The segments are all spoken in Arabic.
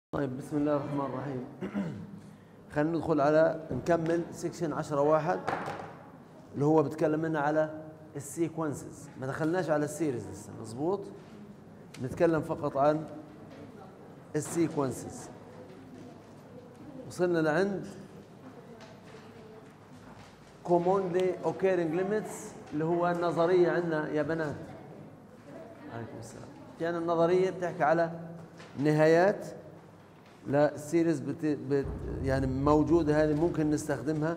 طيب، بسم الله الرحمن الرحيم. خلينا ندخل على نكمل سيكشن 10.1 اللي هو بتكلم لنا على السيكونسز. ما دخلناش على السيريز لسه، مظبوط. نتكلم فقط عن السيكونسز. وصلنا لعند commonly occurring limits اللي هو النظرية عندنا يا بنات. عليكم السلام. يعني النظرية بتحكي على نهايات لا السيريز يعني موجودة، هذه ممكن نستخدمها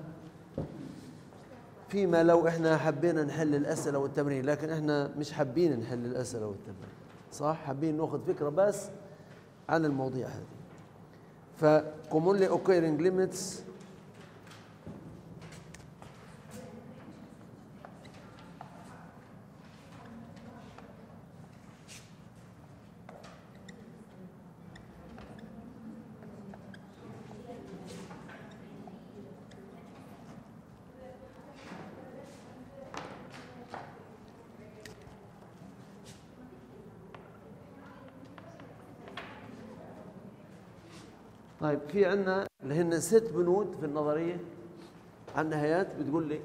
فيما لو احنا حبينا نحل الأسئلة والتمرين، لكن احنا مش حابين نحل الأسئلة والتمرين، صح؟ حابين ناخذ فكرة بس عن المواضيع هذه. ف commonly occurring limits طيب، في عندنا اللي هن 6 بنود في النظرية عن النهايات. بتقول لي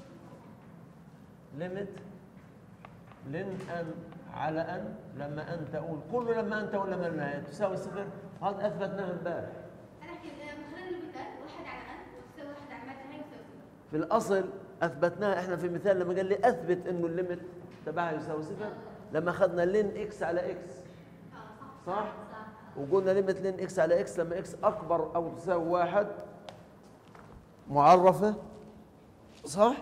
ليميت لن ان على ان لما ان تقول كل لما ان تقول لما النهاية تساوي صفر. هذا اثبتناه امبارح. انا خلينا نبدا واحد على ان وتساوي واحد على ما النهاية يساوي صفر. في الاصل اثبتناها احنا في مثال لما قال لي اثبت انه الليميت تبعها يساوي صفر، لما اخذنا لن اكس على اكس. صح؟ وقلنا ليميت لين اكس على اكس لما اكس اكبر او تساوي واحد معرفة، صح؟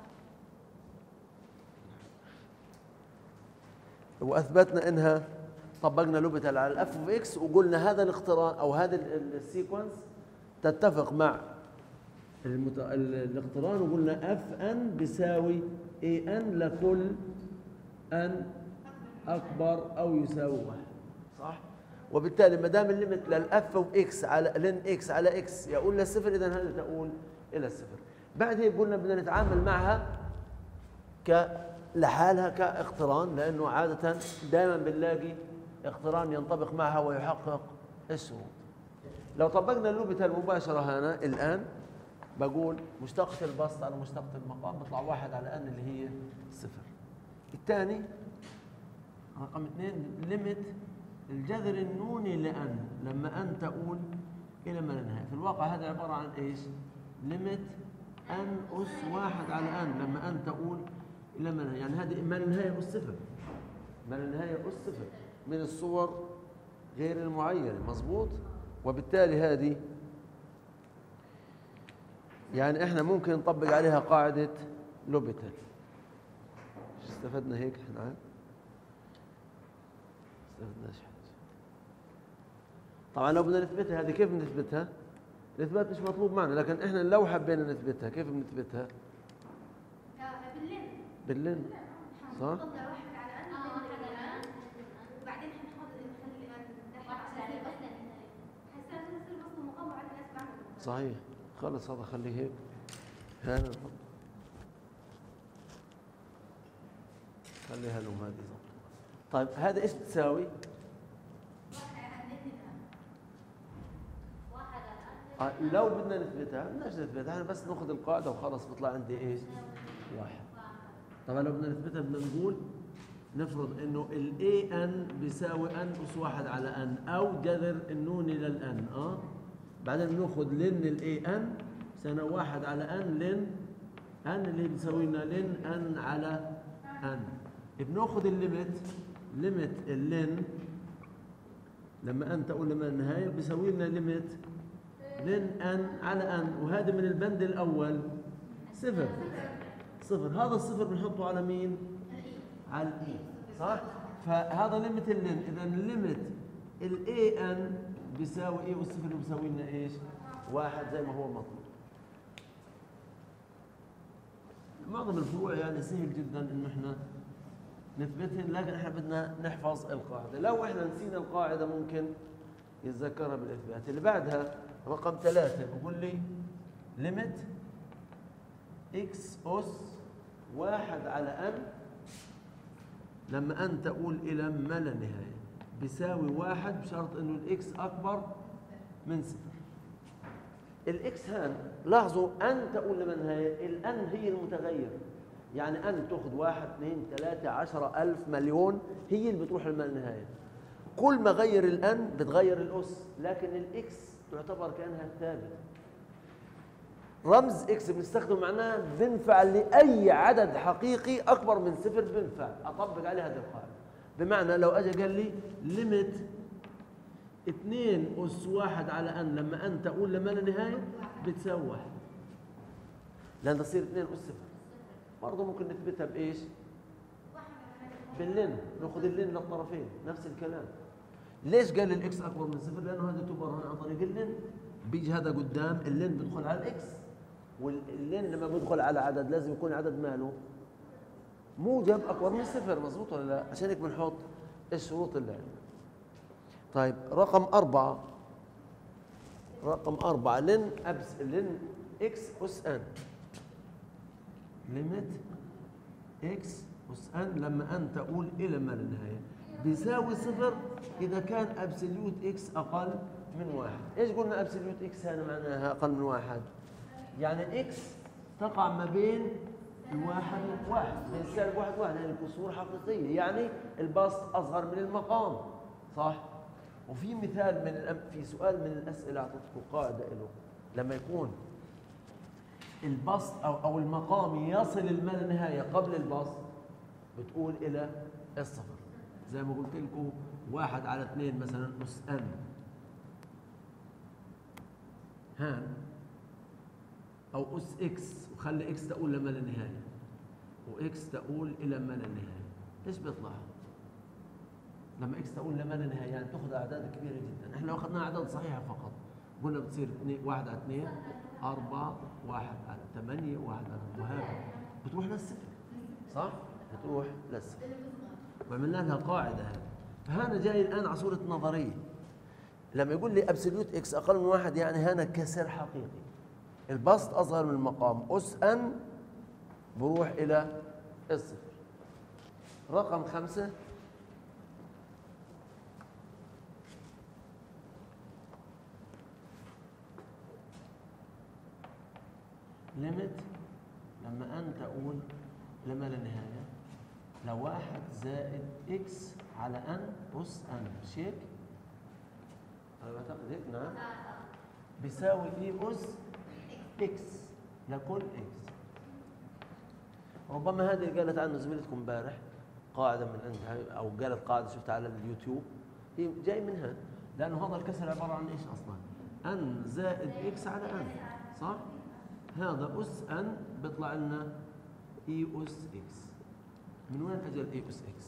واثبتنا انها طبقنا لوبيتال على الاف اوف اكس، وقلنا هذا الاقتران او هذا السيكونس تتفق مع الاقتران، وقلنا اف ان بيساوي اي ان لكل ان اكبر او يساوي واحد، صح؟ وبالتالي ما دام الليمت للاف اوف اكس على لن اكس على اكس يقول للصفر، اذا هذا تقول الى الصفر. بعد هيك قلنا بدنا نتعامل معها لحالها كاقتران، لانه عاده دائما بنلاقي اقتران ينطبق معها ويحقق الشروط. لو طبقنا اللوبيتال مباشره هنا الان بقول مشتقة البسط على مشتقة المقام بيطلع واحد على ان اللي هي صفر. الثاني رقم 2 ليميت الجذر النوني لأن لما أن تقول إلى ما لا نهاية. في الواقع هذا عبارة عن إيش؟ ليميت أن أس واحد على أن لما أن تقول إلى ما لا نهاية. يعني هذه ما لا نهاية أس صفر، ما لا نهاية أس صفر من الصور غير المعينة، مظبوط؟ وبالتالي هذه يعني إحنا ممكن نطبق عليها قاعدة لوبيتال. استفدنا هيك إحنا؟ استفدناش حاجة. طبعا لو بدنا نثبتها هذه كيف بنثبتها؟ الاثبات مش مطلوب معنا، لكن احنا لو حبينا نثبتها كيف بنثبتها؟ باللن. صح؟ نطلع واحد على ان وبعدين نخلي حسنا تصير بسط مقام على الناس بعمل. صحيح. خلص هذا خليه هيك. هنا نحط خليها لهم هذه. طيب هذا ايش بتساوي؟ لو بدنا نثبتها بدناش نثبتها، احنا بس ناخذ القاعده وخلص بيطلع عندي ايش؟ واحد. طبعا لو بدنا نثبتها بدنا نقول نفرض انه الاي ان بيساوي ان اس واحد على ان، او جذر النوني للان. بعدين بناخذ لن الاي ان سنه واحد على ان لن ان اللي بتساوي لنا لن ان على ان. بناخذ الليمت ليمت اللن لما ان تقول لما النهايه بيساوي لنا ليمت لن ان على ان، وهذا من البند الاول صفر. هذا الصفر بنحطه على مين؟ على الاي، صح؟ فهذا ليمت اللن. اذا ليمت الاي ان بيساوي ايه، والصفر بيساوي لنا ايش؟ واحد زي ما هو مطلوب. معظم الفروع يعني سهل جدا انه احنا نثبتهن، لكن احنا بدنا نحفظ القاعده. لو احنا نسينا القاعده ممكن يتذكرها بالاثبات. اللي بعدها رقم 3 بقول لي ليميت اكس اس واحد على ان لما ان تقول الى ما لا نهايه بيساوي واحد بشرط انه الاكس اكبر من صفر. الاكس هان لاحظوا ان تقول لما النهايه، الان هي المتغير، يعني ان تاخذ 1 2 3 10,000 مليون هي اللي بتروح لما النهايه. كل ما غير الان بتغير الاس، لكن الاكس تعتبر كانها ثابت. رمز اكس بنستخدمه معناه بنفع لاي عدد حقيقي اكبر من صفر، بنفع اطبق عليه هذه القاعده. بمعنى لو اجى قال لي ليميت 2 أس 1 على ان لما ان تقول لما لا نهايه بتساوي 1، لان تصير 2 أس 0. برضه ممكن نثبتها بايش؟ باللين، ناخذ اللين للطرفين نفس الكلام. ليش قال الاكس اكبر من صفر؟ لانه هذا تبرهن عن طريق اللين. بيجي هذا قدام اللين بيدخل على الاكس، واللين لما بيدخل على عدد لازم يكون عدد ماله موجب اكبر من صفر، مظبوط ولا لا؟ عشان هيك بنحط الشروط اللي عندنا. طيب رقم 4، رقم 4 لين لين اكس اس ان، ليميت اكس اس ان لما ان تقول الى ما لا نهايه بيساوي صفر اذا كان ابسوليوت اكس اقل من 1. ايش قلنا ابسوليوت اكس هذا معناها اقل من 1؟ يعني اكس تقع ما بين الواحد والواحد، بين سالب 1 و1، يعني الكسور حقيقيه، يعني البسط اصغر من المقام، صح؟ وفي مثال في سؤال من الاسئله اعطيتكم قاعده له، لما يكون البسط او المقام يصل الما لا نهايه قبل البسط بتقول الى الصفر. زي ما قلت لكم 1 على 2 مثلا اس ان هان، او اس اكس وخلي اكس تقول لما لا نهايه واكس تقول الى ما لا نهايه. ايش بيطلع لما اكس تقول لما لا نهايه؟ يعني تاخذ اعداد كبيره جدا. احنا لو اخذنا اعداد صحيحه فقط قلنا بتصير 1 على 2 4 1 على 8 1 على، وهكذا بتروح للصفر، صح؟ بتروح للصفر. وعملنا لها قاعده هذه. فهنا جاي الان على صوره نظريه. لما يقول لي ابسوليوت اكس اقل من 1 يعني هنا كسر حقيقي، البسط اصغر من المقام، اس ان بروح الى الصفر. رقم 5 ليميت لما ان تقول لما لا نهايه لو 1 زائد اكس على ان اس ان، مش هيك؟ انا بعتقد هيك، نعم، بيساوي اي اس اكس لكل اكس. ربما هذه اللي قالت عنه زميلتكم امبارح قاعده من عندها، او قالت قاعده شفتها على اليوتيوب، هي جاي منها، لانه هذا الكسر عباره عن ايش اصلا؟ ان زائد اكس على ان، صح؟ هذا اس ان بيطلع لنا اي اس اكس. من وين اجى الاي اس اكس؟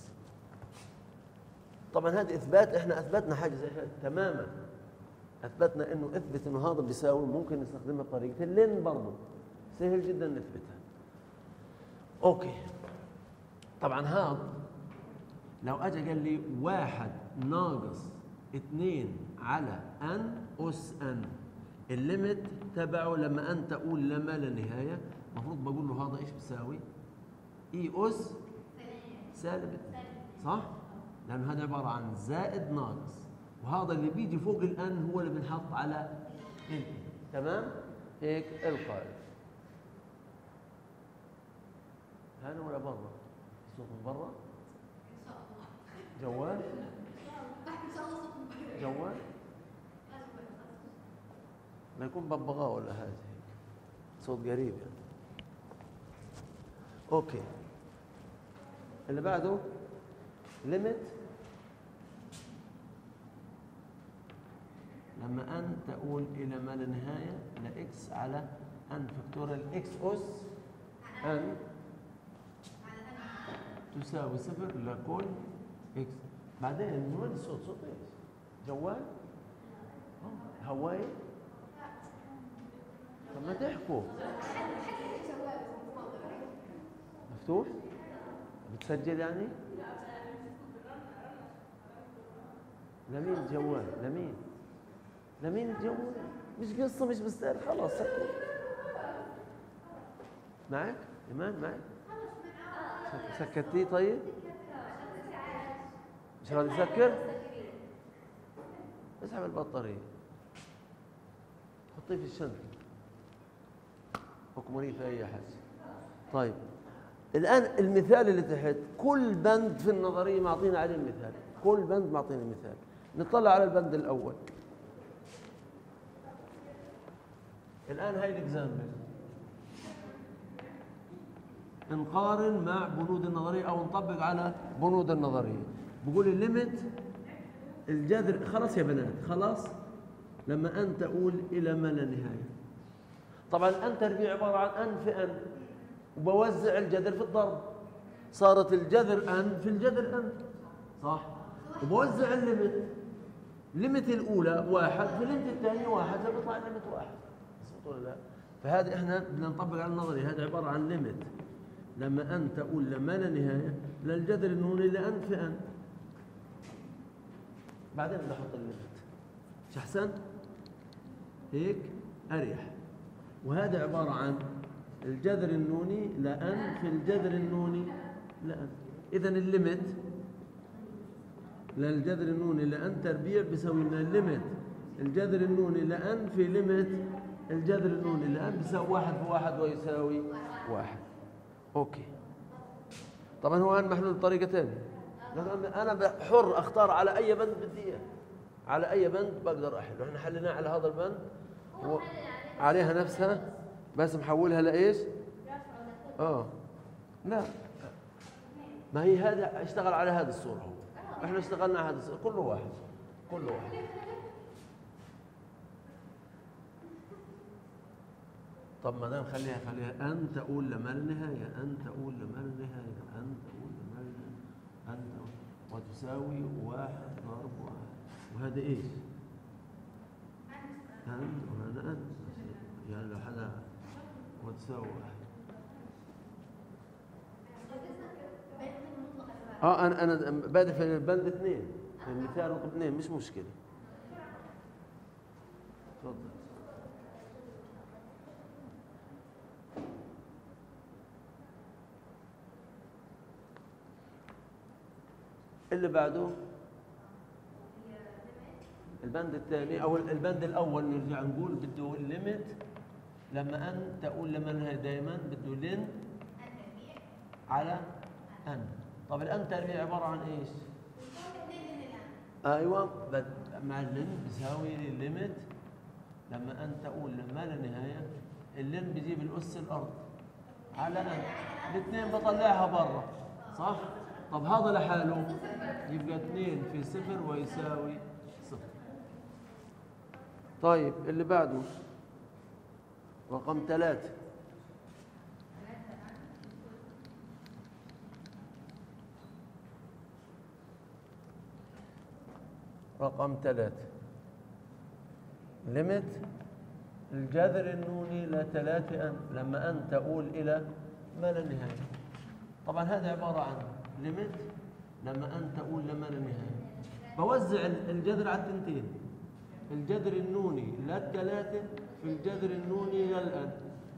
طبعا هذا اثبات، احنا اثبتنا حاجه زي هذا تماما، اثبتنا انه اثبت انه هذا بيساوي، ممكن نستخدمها بطريقه اللين برضه، سهل جدا نثبتها. اوكي، طبعا هذا لو اجى قال لي 1 ناقص 2 على ان اس ان، الليمت تبعه لما ان تقول لما لا نهايه، المفروض بقول له هذا ايش بيساوي؟ اي اس سالب 2، صح؟ لانه هذا عباره عن زائد ناقص، وهذا اللي بيجي فوق الان هو اللي بنحط على ال، تمام؟ هيك القاعده. هنا ولا برا؟ صوت من برا؟ جوال؟ جوال؟ لا يكون ببغاء ولا حاجه، صوت قريب يعني. اوكي، اللي بعده ليميت لما ان تقول الى ما لا نهايه لاكس على ان فاكتوريال اكس اس ان تساوي 0 لكل اكس. بعدين من وين الصوت؟ صوت ايش؟ جوال؟ هواي؟ طب ما تحكوا. مفتوح؟ بتسجل يعني؟ لمين الجوال؟ لمين؟ لمين الجوال؟ مش قصة، مش مستاهل، خلاص سكر. معك؟ إيمان معك؟ سكتيه طيب؟ مش راضي يسكر؟ اسحب البطارية. حطيه في الشنطة، اكمليه في أي حاجة. طيب الآن المثال اللي تحت كل بند في النظرية معطينا عليه المثال، كل بند معطينا مثال. نطلع على البند الأول. الآن هاي الإكزامبل نقارن مع بنود النظرية أو نطبق على بنود النظرية. بقول الليمت الجذر، خلاص يا بنات خلاص، لما أن تؤول إلى ما لا نهاية. طبعا أن تربيع عبارة عن أن في أن، وبوزع الجذر في الضرب، صارت الجذر أن في الجذر أن، صح؟ وبوزع الليمت، الليمت الأولى واحد في الليمت الثاني واحد، فبيطلع الليمت واحد، مظبوط ولا لا؟ فهذه احنا بدنا نطبق على النظري. هذا عبارة عن ليمت لما أن تؤول لما لا نهاية للجذر النوني لأن في أن. بعدين بدنا نحط الليمت، مش أحسن؟ هيك أريح. وهذا عبارة عن الجذر النوني لأن في الجذر النوني لأن. إذا الليمت للجذر النوني لأن تربيع بيساوي لنا الليمت الجذر النوني لأن في ليمت الجذر النوني لأن بيساوي واحد في واحد ويساوي واحد. أوكي. طبعا هو الآن محلول بطريقة ثانية، أنا حر أختار على أي بند بدي إياه، على أي بند بقدر أحله. إحنا حليناه على هذا البند عليها نفسها، بس محولها لإيش؟ لا، ما هي هذا اشتغل على هذه الصورة، هو احنا اشتغلنا على هذه الصورة، كله واحد كله واحد. طب ما دام خليها أن تؤول لما لا نهاية، أن تؤول لما لا نهاية، أن تؤول لما لا نهاية، أن تؤول وتساوي واحد ضرب واحد. وهذا إيش؟ أن، وهذا أن، يعني لو حدا وتساوي واحد. أنا بادئ في البند 2، في المثال رقم 2، مش مشكلة. تفضل. اللي بعده البند الثاني أو البند الأول، نرجع نقول بده الليمت لما أن تؤول لما نهاية، دائما بده لن على أن. طب الأن تربيع عبارة عن إيش؟ أيوة، مع اللن بيساوي الليمت لما أن تؤول لما لا نهاية، اللن بيجيب الأس الأرض على أن، الاثنين بطلعها برا، صح؟ طب هذا لحاله يبقى 2 في 0 ويساوي 0. طيب اللي بعده رقم 3. رقم 3 ليمت الجذر النوني ل3 أن لما أن تؤول إلى ما لا نهاية. طبعا هذا عبارة عن ليمت لما أن تؤول لما لا نهاية، بوزع الجذر على الثنتين، الجذر النوني لل3 في الجذر النوني للأن.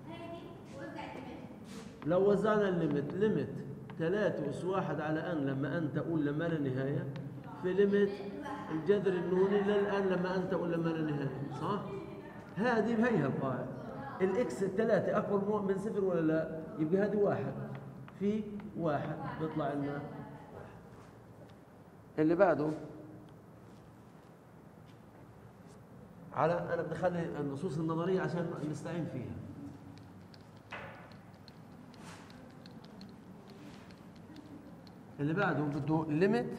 لو وزعنا الليمت، ليمت 3 أس 1 على أن لما أن تؤول لما لا نهاية في ليمت الجذر النوني للأن لما أن تؤول لما لا نهاية، صح؟ هذه هي القاعدة. الإكس 3 أكبر من 0 ولا لا؟ يبقى هذه 1 في 1 بيطلع لنا. اللي بعده على أنا بدي أخلي النصوص النظرية عشان نستعين فيها. اللي بعده بده ليمت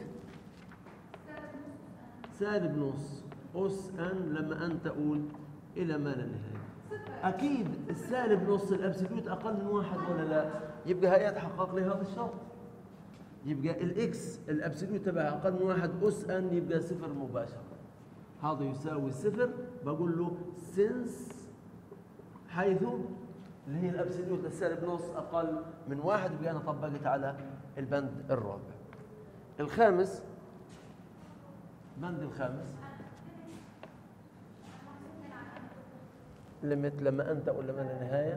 سالب نص أس أن لما أن تؤول إلى ما لا نهاية. أكيد السالب نص الأبسوليوت أقل من 1 ولا لا؟ يبقى هي يتحقق لي هذا الشرط، يبقى الإكس الأبسوليوت تبعها أقل من 1 أس أن يبقى 0 مباشرة. هذا يساوي 0، بقول له سنس حيث اللي هي الأبسوليوت للسالب نص أقل من 1، يبقى أنا طبقت على البند الرابع. الخامس، البند الخامس ليمت لما أن تؤول لما لا نهاية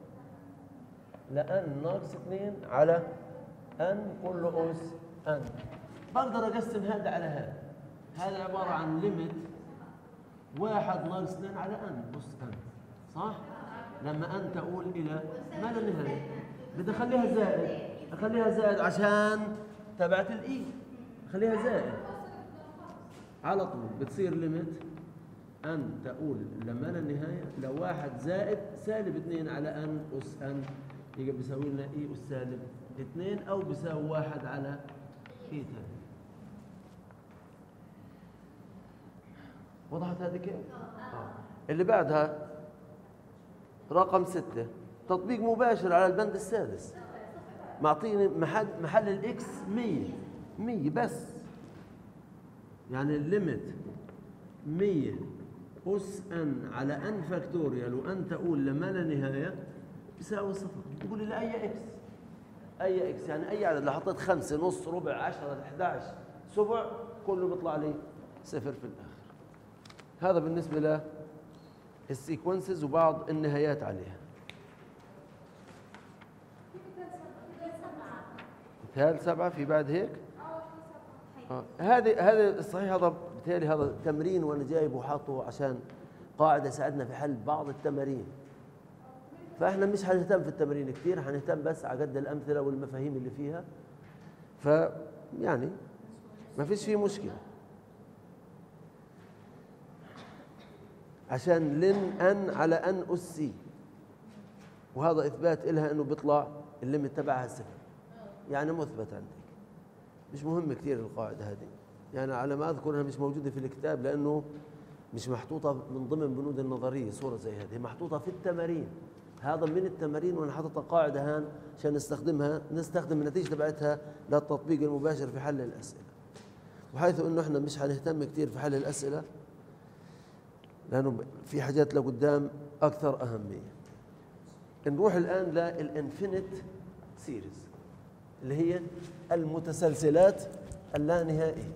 لأن ناقص 2 على أن كل أس أن. بقدر أقسم هذا على هذا. هذا عبارة عن ليمت 1 ناقص 2 على ان أس ان، صح؟ لما ان تؤول الى ما لا نهايه بدي اخليها زائد، اخليها زائد عشان تبعت الاي، اخليها زائد على طول. بتصير ليميت ان تؤول لما لا نهايه لو 1 زائد سالب 2 على ان أس ان، يبقى بيساوي لنا اي أس سالب 2 او بيساوي 1 على اي ثاني. وضحت هذه كيف؟ اللي بعدها رقم 6، تطبيق مباشر على البند السادس. معطيني محل الاكس 100 بس، يعني الليمت 100 أس ان على ان فاكتوريال وان تؤول لما لا نهايه يساوي 0. يقول لي لاي اكس، اي اكس يعني اي عدد. لو حطيت 5 نص ربع 10 11 سبع كله بيطلع لي 0 في الاخر. هذا بالنسبه للسيكونسز وبعض النهايات عليها. مثال 7 في بعد هيك. هذا الصحيح، هذا بالتالي هذا تمرين وانا جايبه وحاطه عشان قاعده يساعدنا في حل بعض التمارين. فاحنا مش هنهتم في التمارين كثير، هنهتم بس على قد الامثله والمفاهيم اللي فيها. يعني ما فيش فيه مشكله. عشان لن ان على ان اس سي، وهذا اثبات لها انه بيطلع الليمت تبعها 0، يعني مثبت عندك. مش مهم كثير القاعده هذه، يعني على ما اذكر انها مش موجوده في الكتاب لانه مش محطوطه من ضمن بنود النظريه. صوره زي هذه محطوطه في التمارين، هذا من التمارين وانا حاططها قاعده هان عشان نستخدم النتيجه تبعتها للتطبيق المباشر في حل الاسئله. وحيث انه احنا مش هنهتم كثير في حل الاسئله لانه في حاجات لقدام اكثر اهميه. نروح الان للانفينيت سيريز اللي هي المتسلسلات اللانهائيه.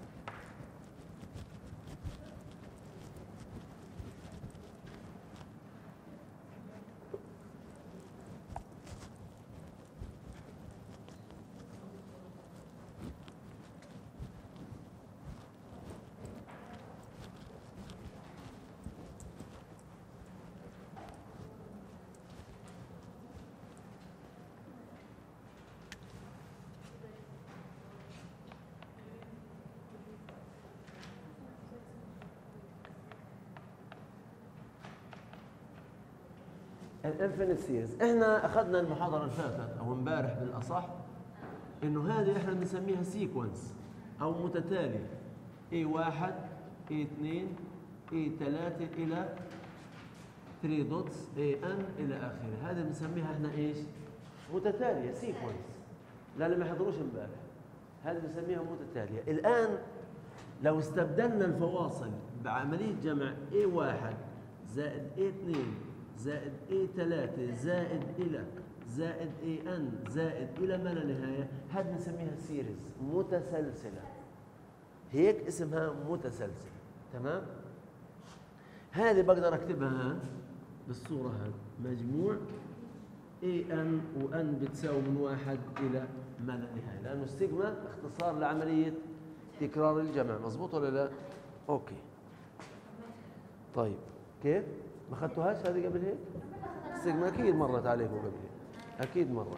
الانفينيت سيريز احنا اخذنا المحاضره اللي فاتت او امبارح بالاصح انه هذه احنا بنسميها سيكونس او متتالي A1 A2 A3 الى 3 دوتس AN الى اخره. هذه بنسميها احنا ايش؟ متتاليه، سيكونس. لا اللي ما حضروش امبارح هذه بنسميها متتاليه. الان لو استبدلنا الفواصل بعمليه جمع A1 زائد A2 زائد A3 زائد إلى زائد AN زائد إلى ما لا نهاية، هذه بنسميها سيريز متسلسلة. هيك اسمها متسلسلة، تمام؟ هذه بقدر أكتبها بالصورة هذه، مجموع AN وN بتساوي من 1 إلى ما لا نهاية، لأنه السيجما اختصار لعملية تكرار الجمع. مظبوط ولا لا؟ أوكي. طيب كيف؟ ما اخذتوهاش هذه قبل هيك؟ السيجما اكيد مرت عليكم قبل هيك، اكيد مرت.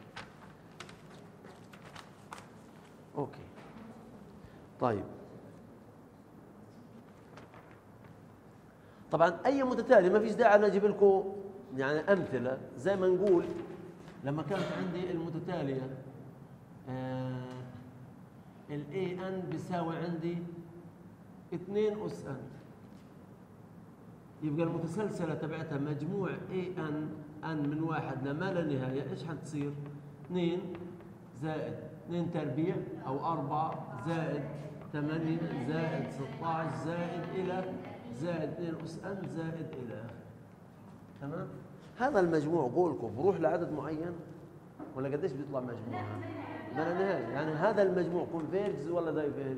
اوكي. طيب طبعا اي متتالي ما فيش داعي انا اجيب لكم يعني امثله. زي ما نقول لما كانت عندي المتتاليه الاي ان بيساوي عندي 2 أس ان، يبقى المتسلسلة تبعتها مجموع ان من 1 لما لا نهاية. ايش حتصير؟ 2 زائد 2 تربيع او 4 زائد 8 زائد 16 زائد الى زائد 2 أس ان زائد الى اخره. تمام؟ هذا المجموع بقولكم بروح لعدد معين ولا قديش بيطلع مجموعها؟ ما لا نهاية. يعني هذا المجموع كونفيرجز ولا دايفيرجز؟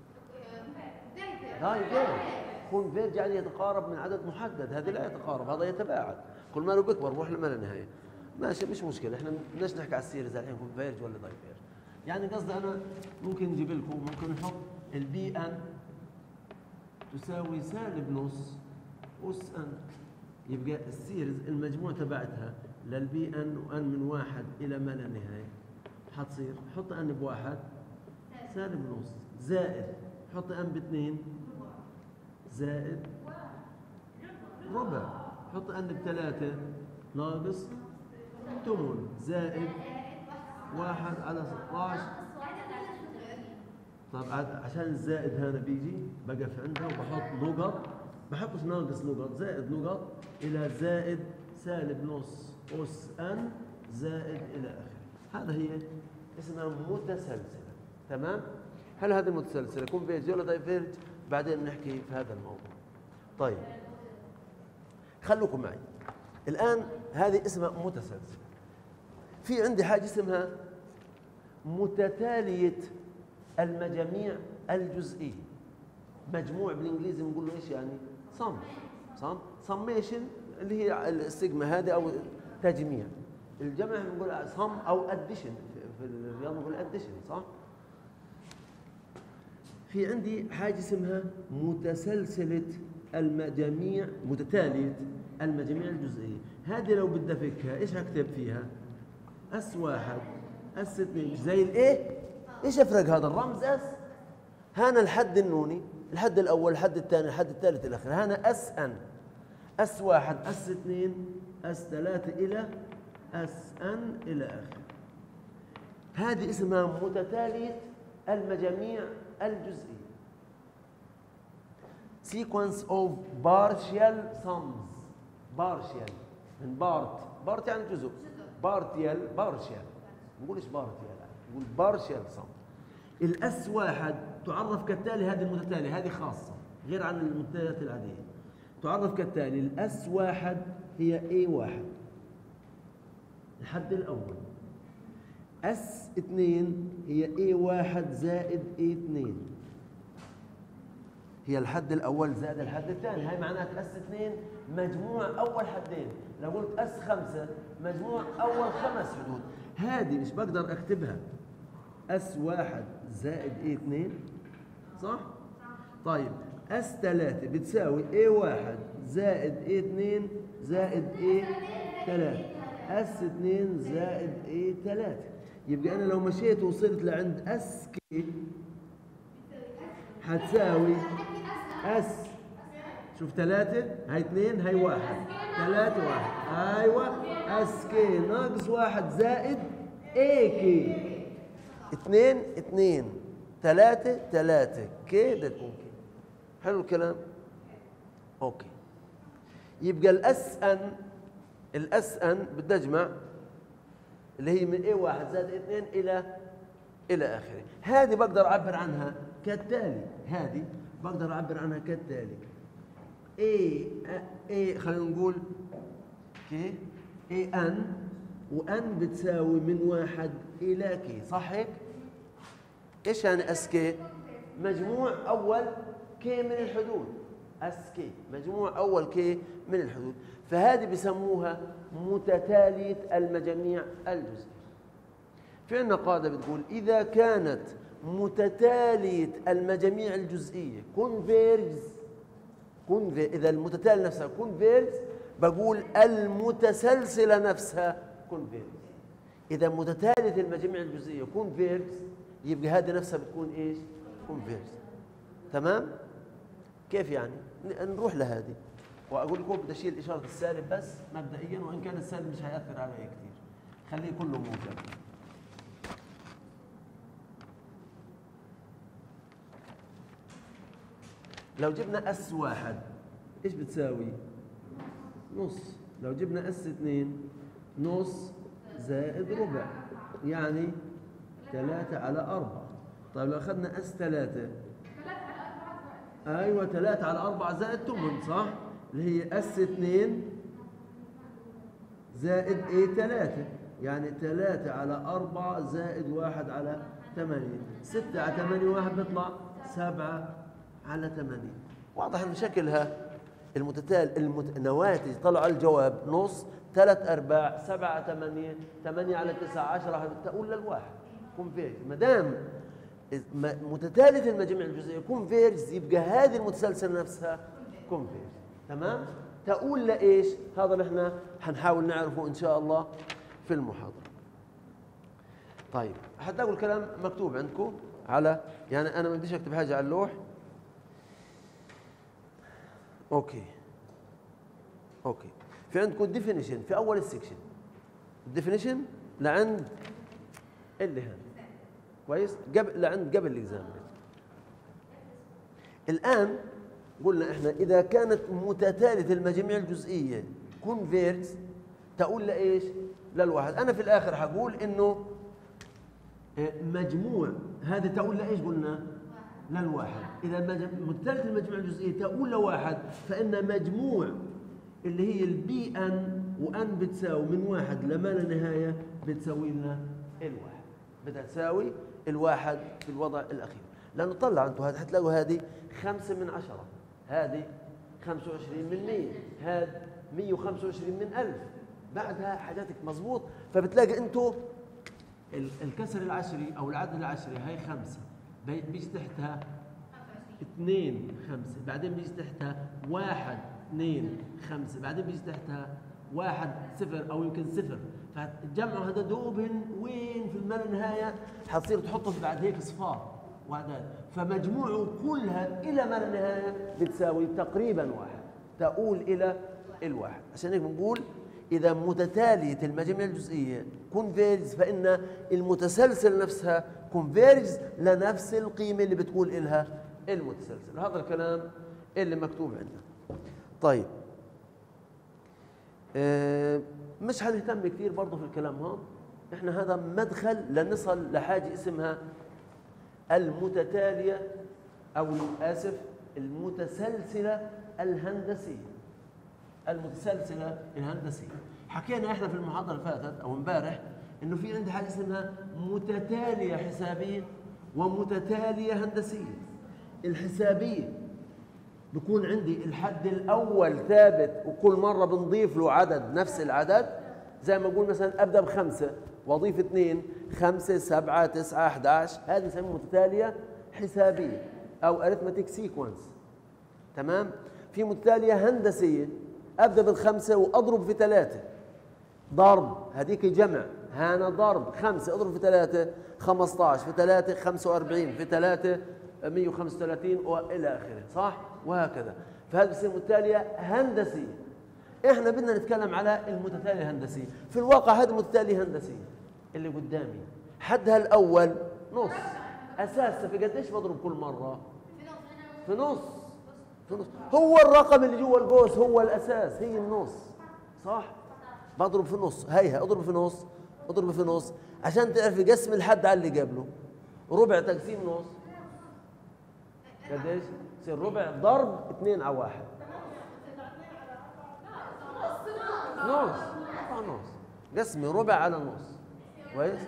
دايفيرج. كونفيرج يعني يتقارب من عدد محدد، هذا لا يتقارب، هذا يتباعد. كل ما له بيكبر بروح لما لا نهايه. ماشي مش مشكله، احنا بدناش نحكي على السيريز الحين كونفيرج ولا دايفيرج. يعني قصدي انا ممكن نجيب لكم، ممكن نحط البي ان تساوي سالب نص أس أن. يبقى السيريز المجموع تبعتها للبي أن وأن من 1 إلى ما لا نهاية حتصير حط أن ب1 سالب نص زائد حط أن ب2 زائد ربع حط أن ب3 ناقص ثمن زائد 1 على 16. طب عشان الزائد هنا بيجي بقف عنده وبحط نقط، بحطش ناقص نقط زائد نقط إلى زائد سالب نص أس أن زائد إلى آخره. هذا هي اسمها متسلسلة. تمام؟ هل هذه المتسلسلة كونفيرج ولا دايفيرج؟ بعدين نحكي في هذا الموضوع. طيب خلوكم معي الآن. هذه اسمها متسلسلة. في عندي حاجة اسمها متتالية المجاميع الجزئية. مجموع بالإنجليزي بنقول له إيش يعني؟ summation اللي هي السيجما هذه أو تجميع. الجمع بنقول sum أو addition، في الرياضة بنقول addition صح؟ في عندي حاجة اسمها متسلسلة المجاميع، متتالية المجاميع الجزئية. هذه لو بدي أفكها إيش هكتب فيها؟ S1 S2 مش زي الإيه؟ إيش أفرق هذا الرمز S؟ هنا الحد النوني، الحد الأول الحد الثاني الحد الثالث إلى آخره. هنا SN S1 S2 S3 إلى SN إلى آخره. هذه اسمها متتالية المجاميع الجزئية. sequence of partial sums. partial من بارت يعني جزء. partial ما نقولش partial، نقول partial sum. الأس واحد تعرف كالتالي. هذه المتتالية هذه خاصة غير عن المتتاليات العادية. تعرف كالتالي: الأس واحد هي A1 الحد الأول، أس 2 هي A1 زائد A2 هي الحد الأول زائد الحد الثاني. هاي معناته أس 2 مجموع أول حدين. لو قلت أس 5 مجموع أول 5 حدود. هذه مش بقدر أكتبها أس 1 زائد A2 صح؟ طيب أس 3 بتساوي A1 زائد A2 زائد A3 أس 2 زائد A3. يبقى أنا لو مشيت وصلت لعند أس كي حتساوي أس، شوف 3 هاي 2 هاي 1 3 1 أيوة أس كي ناقص 1 زائد A كي 2 2 3 3 كي ده تكون كي. حلو الكلام؟ اوكي. يبقى الاس ان بدي اجمع اللي هي من A1 زائد A2 الى اخره. هذه بقدر اعبر عنها كالتالي. هذه بقدر اعبر عنها كالتالي: A خلينا نقول كي AN وان بتساوي من 1 الى كي صح هيك؟ ايش يعني اس كي؟ مجموع اول كي من الحدود. اس كي مجموع اول كي من الحدود. فهذه بسموها متتالية المجاميع الجزئية. في عندنا قاعدة بتقول: إذا كانت متتالية المجاميع الجزئية إذا المتتالية نفسها كونفيرج بقول المتسلسلة نفسها كونفيرج. إذا متتالية المجاميع الجزئية كونفيرج يبقى هذه نفسها بتكون إيش؟ كونفيرج. تمام؟ كيف يعني؟ نروح لهذه وأقول لكم بدي أشيل إشارة السالب بس مبدئيا، وإن كان السالب مش هيأثر علي كثير، خليه كله موجب. لو جبنا أس 1 إيش بتساوي؟ نص. لو جبنا أس 2 نص زائد ربع يعني 3 على 4. طيب لو أخذنا أس 3 أيوة 3 على 4 زائد 8 صح؟ اللي هي أس 2 زائد A3 يعني 3 على 4 زائد 1 على 8. 6 على 8 1 بيطلع 7 على 8. واضح ان شكلها النواتج طلعوا الجواب نص 3 أرباع 7 على 8 8 على 9 10 تقول للواحد. كونفيرج ما دام متتالية المجاميع الجزئية كونفيرج، يبقى هذه المتسلسلة نفسها كونفيرج. تمام؟ تقول لإيش؟ هذا نحن حنحاول نعرفه إن شاء الله في المحاضرة. طيب حتلاقوا الكلام مكتوب عندكم على، يعني أنا ما بديش أكتب حاجة على اللوح. أوكي في عندكم الديفينيشن في أول السكشن، الديفينيشن لعند اللي هنا كويس، قبل الإكزام. الآن قلنا إحنا إذا كانت متتالية المجاميع الجزئية كونفيرج تقول لإيش؟ للواحد. أنا في الآخر حقول إنه مجموع هذا تقول لإيش قلنا؟ للواحد. إذا متتالية المجاميع الجزئية تقول لواحد، فإن مجموع اللي هي البي ان وان بتساوي من واحد لما لا نهايه بتساوي لنا الواحد، بدها تساوي الواحد في الوضع الاخير. لانه طلع انتم هتلاقوا هذه 5 من 10، هذه 25 من 100، هذا 125 من 1000، بعدها حاجاتك مضبوط. فبتلاقي انتم الكسر العشري او العدد العشري هي 5، بيجي تحتها 2 5، بعدين بيجي تحتها 1 2 5، بعدين بيجي تحتها 1 0 او يمكن 0، فتجمعوا هذا دوبن وين في الملا نهايه حتصير تحطوا بعد هيك صفار واعداد، فمجموعه كلها الى ما لا نهايه بتساوي تقريبا 1، تؤول الى الواحد. عشان هيك بنقول اذا متتاليه المجاميع الجزئيه كونفيرج، فان المتسلسل نفسها كونفيرج لنفس القيمه اللي بتقول لها المتسلسل. هذا الكلام اللي مكتوب عندنا. طيب مش هنهتم كثير برضه في الكلام هون، احنا هذا مدخل لنصل لحاجه اسمها المتتاليه او اسف المتسلسله الهندسيه. المتسلسله الهندسيه حكينا احنا في المحاضره اللي فاتت او امبارح انه في عندي حاجه اسمها متتاليه حسابيه ومتتاليه هندسيه. الحسابيه بكون عندي الحد الأول ثابت وكل مرة بنضيف له عدد نفس العدد، زي ما أقول مثلا أبدأ ب5 وأضيف 2 5 7 9 11، هذه نسميها متتالية حسابية أو arithmetic sequence. تمام؟ في متتالية هندسية، أبدأ بال5 وأضرب في 3 ضرب، هذيك جمع، هنا ضرب 5 أضرب في 3 15 في 3 45 في 3 135 والى اخره، صح؟ وهكذا. فهذه بتصير متتاليه هندسيه. احنا بدنا نتكلم على المتتاليه الهندسيه، في الواقع هذه متتاليه هندسيه اللي قدامي حدها الاول نص، اساسها في قديش بضرب كل مره؟ في نص. هو الرقم اللي جوا القوس هو الاساس، هي النص، صح؟ بضرب في النص، هيها اضرب في نص، اضرب في نص عشان تعرفي قسم الحد على اللي قبله. ربع تقسيم نص قديش؟ يصير ربع ضرب 2 على 1 نص. قسمي ربع على نص، كويس؟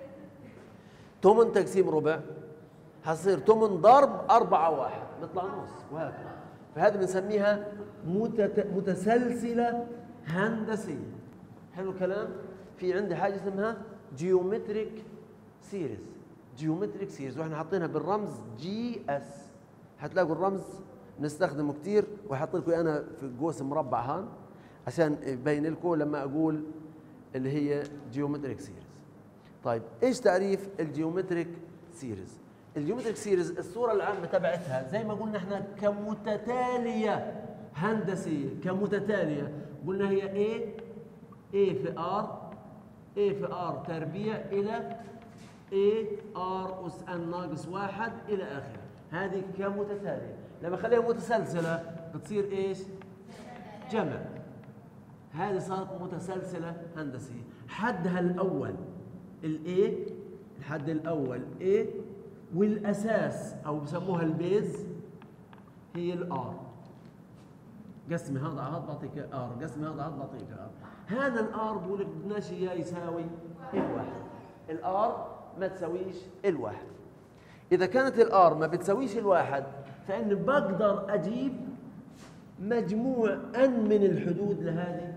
8 تقسيم ربع حصير 8 ضرب 4 على 1 بيطلع نص، وهكذا. فهذه بنسميها متسلسله هندسيه. حلو الكلام؟ في عندي حاجه اسمها جيومتريك سيريز. جيومتريك سيريز واحنا حاطينها بالرمز جي اس، هتلاقوا الرمز نستخدمه كثير، وحط لكم انا في قوس مربع هان عشان يبين لكم لما اقول اللي هي جيومتريك سيريز. طيب ايش تعريف الجيومتريك سيريز؟ الجيومتريك سيريز الصوره العامه تبعتها زي ما قلنا احنا كمتتاليه هندسيه، كمتتاليه قلنا هي A في R تربيع إلى AR أس N ناقص 1 إلى آخره. هذه كمتتالية. لما أخليها متسلسلة بتصير إيش؟ جمع. هذه صارت متسلسلة هندسية. حدها الأول A، الحد الأول A، والأساس أو بسموها البيز هي الآر. قسمي هذا على هذا بعطيك ار، قسمي هذا على هذا بعطيك ار. هذا الار بقول لك بدناش اياه يساوي الواحد. الار ما تساويش الواحد. اذا كانت الار ما بتساويش الواحد فان بقدر اجيب مجموع ان من الحدود لهذه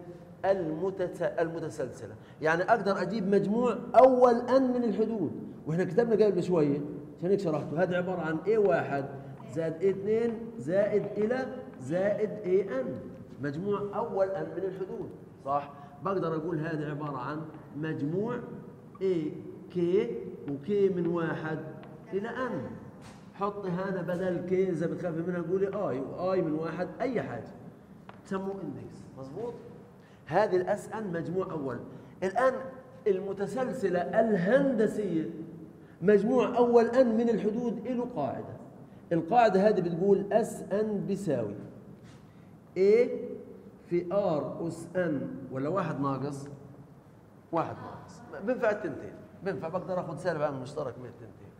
المتسلسله، يعني اقدر اجيب مجموع اول ان من الحدود. واحنا كتبنا قبل بشويه عشان هيك شرحته. هذا عباره عن A1 زائد A2 زائد إلى زائد AN، مجموع أول أن من الحدود، صح؟ بقدر أقول هذا عبارة عن مجموع AK وK من 1 إلى N. حطي هذا بدل K إذا بتخافي منها قولي I، وI من 1 أي حاجة تسموه إندكس، مظبوط؟ هذه الأسئلة مجموع أول. الآن المتسلسلة الهندسية مجموع أول أن من الحدود له قاعدة. القاعدة هذه بتقول SN بيساوي A في R أس N ولا واحد ناقص واحد ناقص، بنفع التنتين، بنفع بقدر أخذ سالب عامل مشترك من التنتين،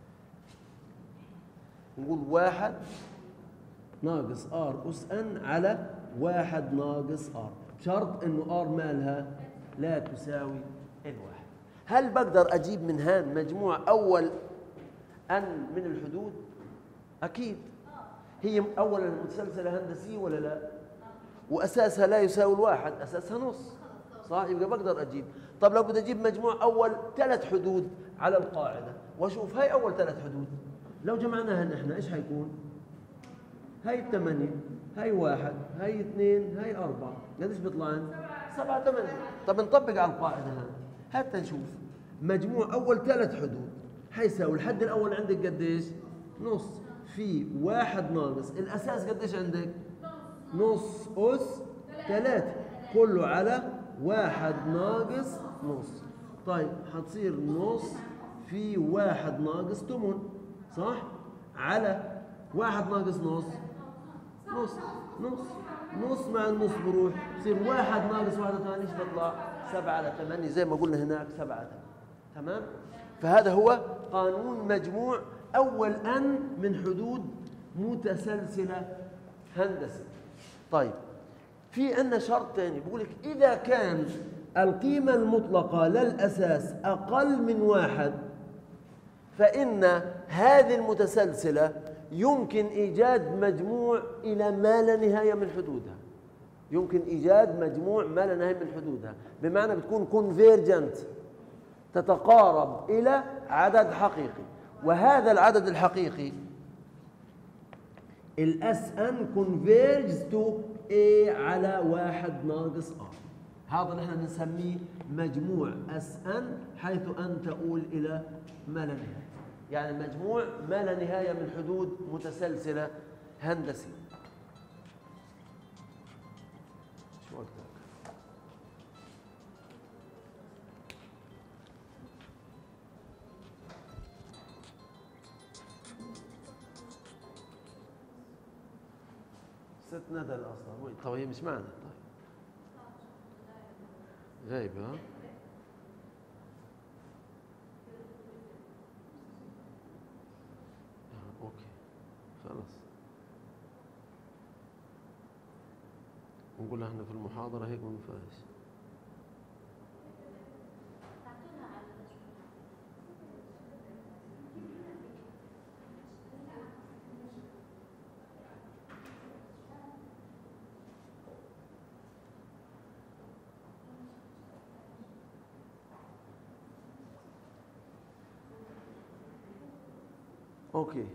نقول واحد ناقص R أس N على واحد ناقص R، بشرط إنه R مالها لا تساوي الواحد. هل بقدر أجيب من هان مجموع أول أن من الحدود؟ أكيد. هي أولا متسلسلة هندسية ولا لا؟ وأساسها لا يساوي الواحد، أساسها نص، صح؟ يبقى بقدر أجيب. طب لو بدي أجيب مجموع أول 3 حدود على القاعدة وأشوف هاي أول 3 حدود، لو جمعناها نحن إيش حيكون؟ هاي 8، هاي 1، هاي 2، هاي 4، قديش بيطلعن؟ 7 8. طب نطبق على القاعدة هاي حتى نشوف مجموع أول 3 حدود حيساوي الحد الأول عندك قديش؟ نص في 1 ناقص الأساس قديش عندك؟ نص أس 3 كله على 1 ناقص نص. طيب حتصير نص في 1 ناقص 8، صح؟ على 1 ناقص نص نص نص نص مع النص بروح بصير 1 ناقص 81 ايش بيطلع؟ 7 على 8 زي ما قلنا هناك 7 على 8. تمام؟ فهذا هو قانون مجموع أول أن من حدود متسلسلة هندسية. طيب في عندنا شرط ثاني بيقول لك إذا كان القيمة المطلقة للأساس أقل من 1 فإن هذه المتسلسلة يمكن إيجاد مجموع إلى ما لا نهاية من حدودها. يمكن إيجاد مجموع ما لا نهاية من حدودها، بمعنى بتكون convergent، تتقارب إلى عدد حقيقي، وهذا العدد الحقيقي الSN converges to A على 1 ناقص R. هذا نحن نسميه مجموع SN حيث أن تؤول إلى ما لا نهاية، يعني مجموع ما لا نهاية من حدود متسلسلة هندسية. شو وقتك؟ ست ندى الأصلا. طيب هي مش معنا. طيب غايبة ها؟ اوكي خلاص نقول احنا في المحاضرة هيك ما ينفعش. اوكي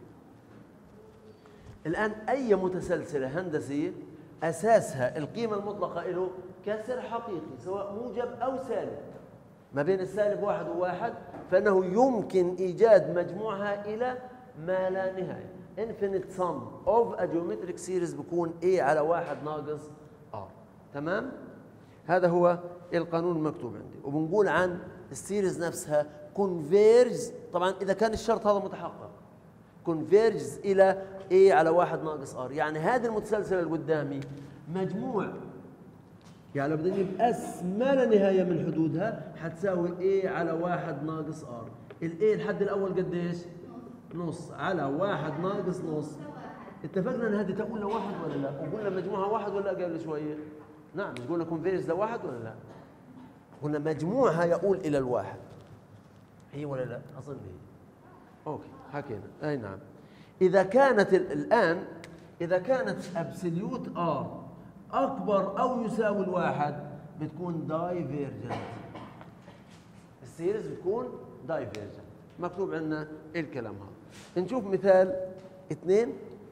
الآن أي متسلسلة هندسية أساسها القيمة المطلقة له كسر حقيقي سواء موجب أو سالب، ما بين السالب 1 و1، فإنه يمكن إيجاد مجموعها إلى ما لا نهاية. infinite sum of a geometric series بيكون A على 1 ناقص R. تمام؟ هذا هو القانون المكتوب عندي. وبنقول عن السيريز نفسها converge، طبعا إذا كان الشرط هذا متحقق، converges إلى A على 1 ناقص R. يعني هذه المتسلسلة اللي قدامي مجموع، يعني لو بدنا نجيب S ما لا نهاية من حدودها حتساوي A على 1 ناقص R. ال A الحد الأول قديش؟ نص على 1 ناقص نص. اتفقنا أن هذه تقول لواحد ولا لا؟ وقلنا مجموعها 1 ولا قبل شوية؟ نعم، مش قلنا converges لواحد ولا لا؟ قلنا مجموعها يقول إلى الواحد. هي ولا لا؟ أظن هي. أوكي حكينا. أي نعم. إذا كانت الآن إذا كانت absolute R أكبر أو يساوي الواحد بتكون divergent. السيريز بتكون divergent. مكتوب عندنا الكلام هذا. نشوف مثال 2.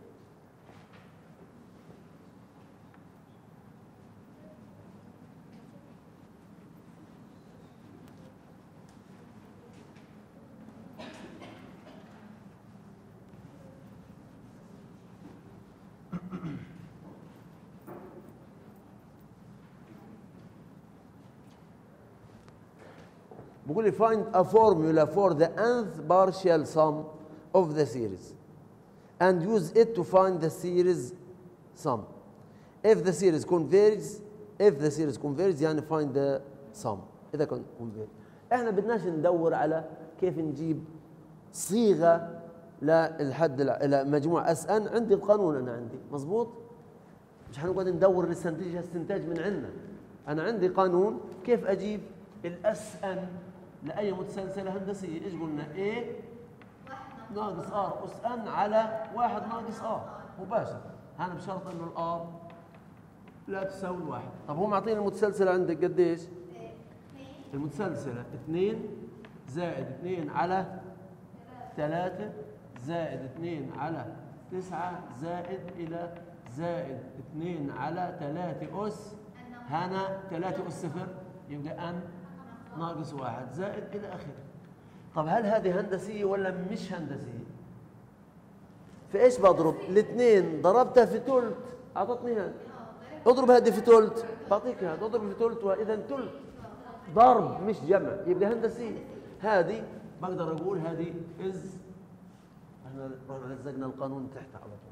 بقول لي find a formula for the nth partial sum of the series and use it to find the series sum. If the series converges يعني find the sum. إذا كان converge. إحنا بدناش ندور على كيف نجيب صيغة للحد إلى مجموع SN. عندي القانون، أنا عندي مظبوط، مش حنقعد ندور نستنتج استنتاج من عندنا. أنا عندي قانون كيف أجيب SN لأي متسلسلة هندسية. إيش قلنا؟ A ناقص R أس N على 1 ناقص R مباشرة. هذا بشرط إنه الR لا تساوي 1. طب هو معطيني المتسلسلة عندك قديش؟ المتسلسلة 2 زائد 2 على 3 زائد 2 على 9 زائد إلى زائد 2 على 3 أس هنا 3 أس 0 يبقى N ناقص 1 زائد إلى آخره. طب هل هذه هندسية ولا مش هندسية؟ فإيش بضرب؟ الاثنين ضربتها في ثلث أعطتني هذا. اضرب هذه في ثلث بعطيك هذا. اضرب في ثلث وإذا ثلث ضرب مش جمع يبقى هندسية. هذه بقدر أقول هذه احنا رحنا لزقنا القانون تحت على طول.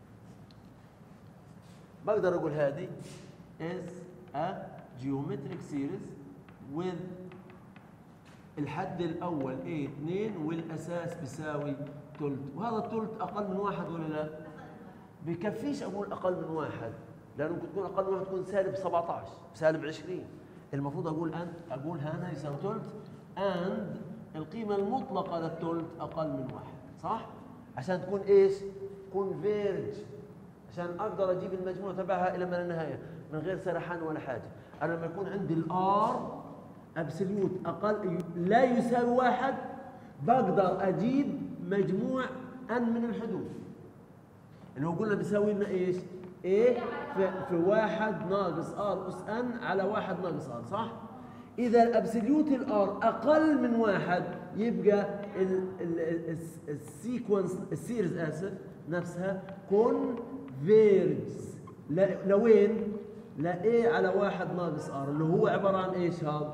بقدر أقول هذه is a geometric series with الحد الأول A2 والأساس بيساوي ثلث، وهذا الثلث أقل من 1 ولا لا؟ بكفيش أقول أقل من 1 لأنه ممكن تكون أقل من 1 تكون سالب 17 سالب 20. المفروض أقول هنا يساوي ثلث and القيمة المطلقة للثلث أقل من 1 صح؟ عشان تكون إيش؟ converge، عشان أقدر أجيب المجموع تبعها إلى ما لا نهاية من غير سرحان ولا حاجة. أنا لما يكون عندي الآر أبسوليوت أقل لا يساوي 1 بقدر أجيب مجموع أن من الحدود اللي هو قلنا بيساوي لنا إيش؟ A في 1 ناقص R أس N على 1 ناقص R صح؟ إذا الأبسوليوت الآر أقل من 1 يبقى السيكونس السيريز آسف نفسها converges لوين؟ لا A على 1 ناقص R اللي هو عبارة عن إيش هذا؟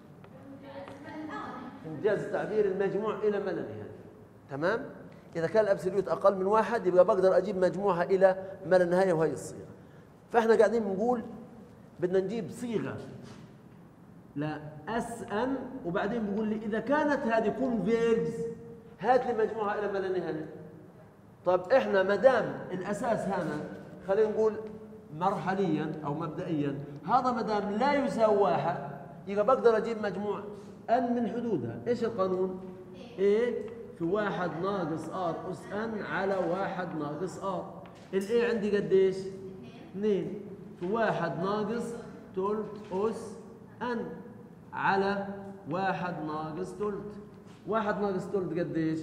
إنجاز التعبير المجموع إلى ما لا نهاية. تمام؟ إذا كان الأبسوليوت أقل من 1 يبقى بقدر أجيب مجموعها إلى ما لا نهاية وهي الصيغة. فإحنا قاعدين بنقول بدنا نجيب صيغة لا SN وبعدين بقول لي إذا كانت هذه كونفيرجز هات لي مجموعها إلى ما لا نهاية. طب إحنا ما دام الأساس هنا خلينا نقول مرحليا أو مبدئيا هذا ما دام لا يساوي 1 يبقى بقدر أجيب مجموع N من حدودها. إيش القانون؟ A في 1 ناقص R أس N على 1 ناقص R. ال A عندي قديش؟ 2 في 1 ناقص ثلث أس N على 1 ناقص ثلث. 1 ناقص ثلث قديش؟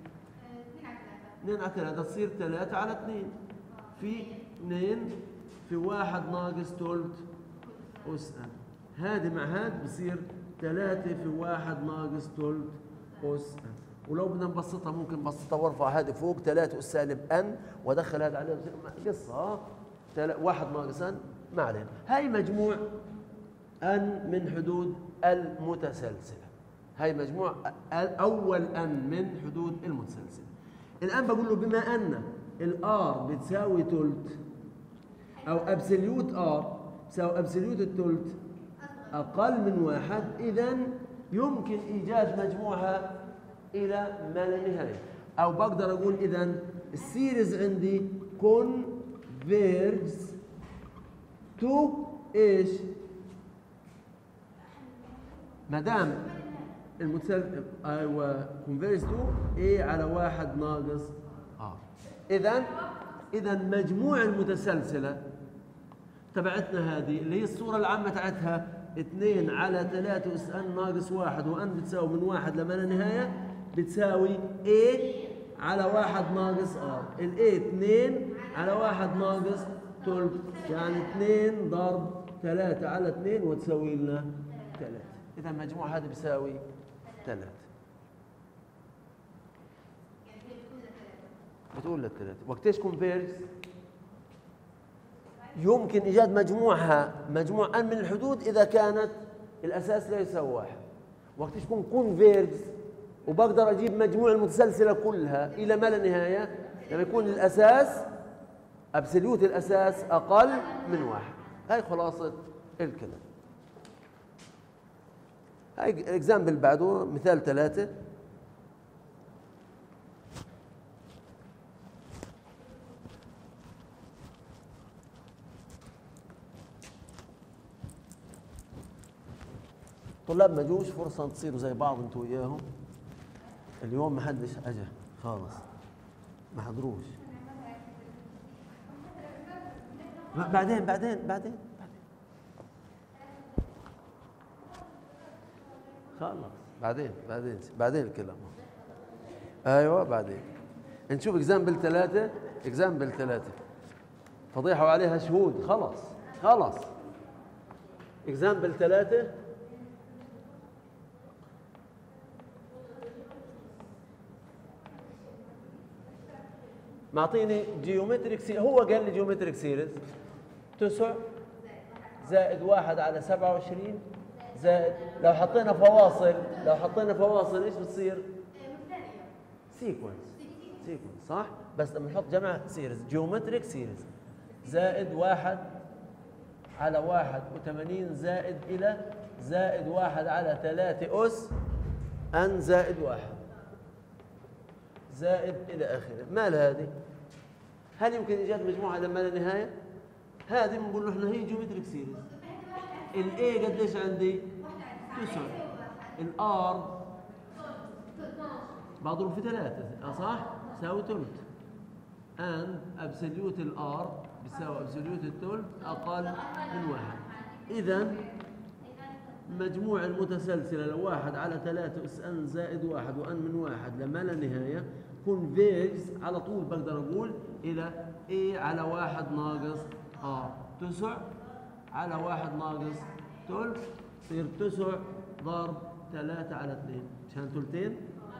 2 على 3 تصير 3 على 2 في 2 في 1 ناقص ثلث أس N. هذه مع هذا بصير 3 في 1 ناقص ثلث أس N. ولو بدنا نبسطها ممكن نبسطها وارفع هذه فوق 3 أس سالب N وادخل هذا عليه قصة 1 ناقص N ما علينا. هاي مجموع N من حدود المتسلسلة. هاي مجموع أول N من حدود المتسلسلة. الآن بقول له بما أن الR بتساوي ثلث أو أبسوليوت R بتساوي أبسوليوت الثلث أقل من 1 إذن يمكن إيجاد مجموعها إلى ما لا نهاية. أو بقدر أقول إذن السيريز عندي converges to إيش؟ ما دام المتسلسل أيوة converges to A على 1 ناقص R. إذن مجموع المتسلسلة تبعتنا هذه اللي هي الصورة العامة تاعتها 2 على 3 أس N ناقص 1 وأن بتساوي من 1 لما لا نهاية بتساوي A على 1 ناقص ار. الاي 2 على 1 ناقص ثلث، يعني 2 ضرب 3 على 2 وتساوي لنا 3. اذا المجموع هذا بيساوي 3. بتقول للثلاثة. وقتاش كونفيرج؟ يمكن ايجاد مجموع ان من الحدود اذا كانت الاساس لا يساوي 1. وقتاش تكون كونفيرج وبقدر اجيب مجموع المتسلسله كلها الى ما لا نهايه؟ لما يكون الاساس ابسوليوت الاساس اقل من 1. هاي خلاصه الكلام. هاي الاكزامبل بعده مثال 3. طلاب ما جوش، فرصة تصيروا زي بعض انتوا وياهم. اليوم ما حدش اجى خالص، ما حضروش. بعدين خلص، بعدين الكلام. ايوه بعدين نشوف اكزامبل 3. فضيحة وعليها شهود. خلاص اكزامبل 3. معطيني جيومتريك هو قال لي جيومتريك سيريز 9 زائد 1 على 27 زائد لو حطينا فواصل ايش بتصير؟ سيكونس صح؟ بس لما نحط جمع سيريز جيومتريك سيريز زائد 1 على 81 زائد 1 على 3 أس ان زائد 1 زائد إلى آخره. مال هذه؟ هل يمكن إيجاد مجموعة إلى ما لا نهاية؟ هذه بنقول له إحنا هي جيومتريك سيريز. الإيه قديش عندي؟ 9. الآر بضرب في 3 صح؟ يساوي ثلث. and absolute الآر بيساوي absolute الثلث أقل من 1. إذا مجموع المتسلسلة لو 1 على 3 أس ان زائد 1 وان من 1 لما لا نهاية كونفيرجز على طول بقدر أقول إلى A على 1 ناقص R. 9 على 1 ناقص ثلث يصير 9 ضرب 3 على 2 عشان ثلثين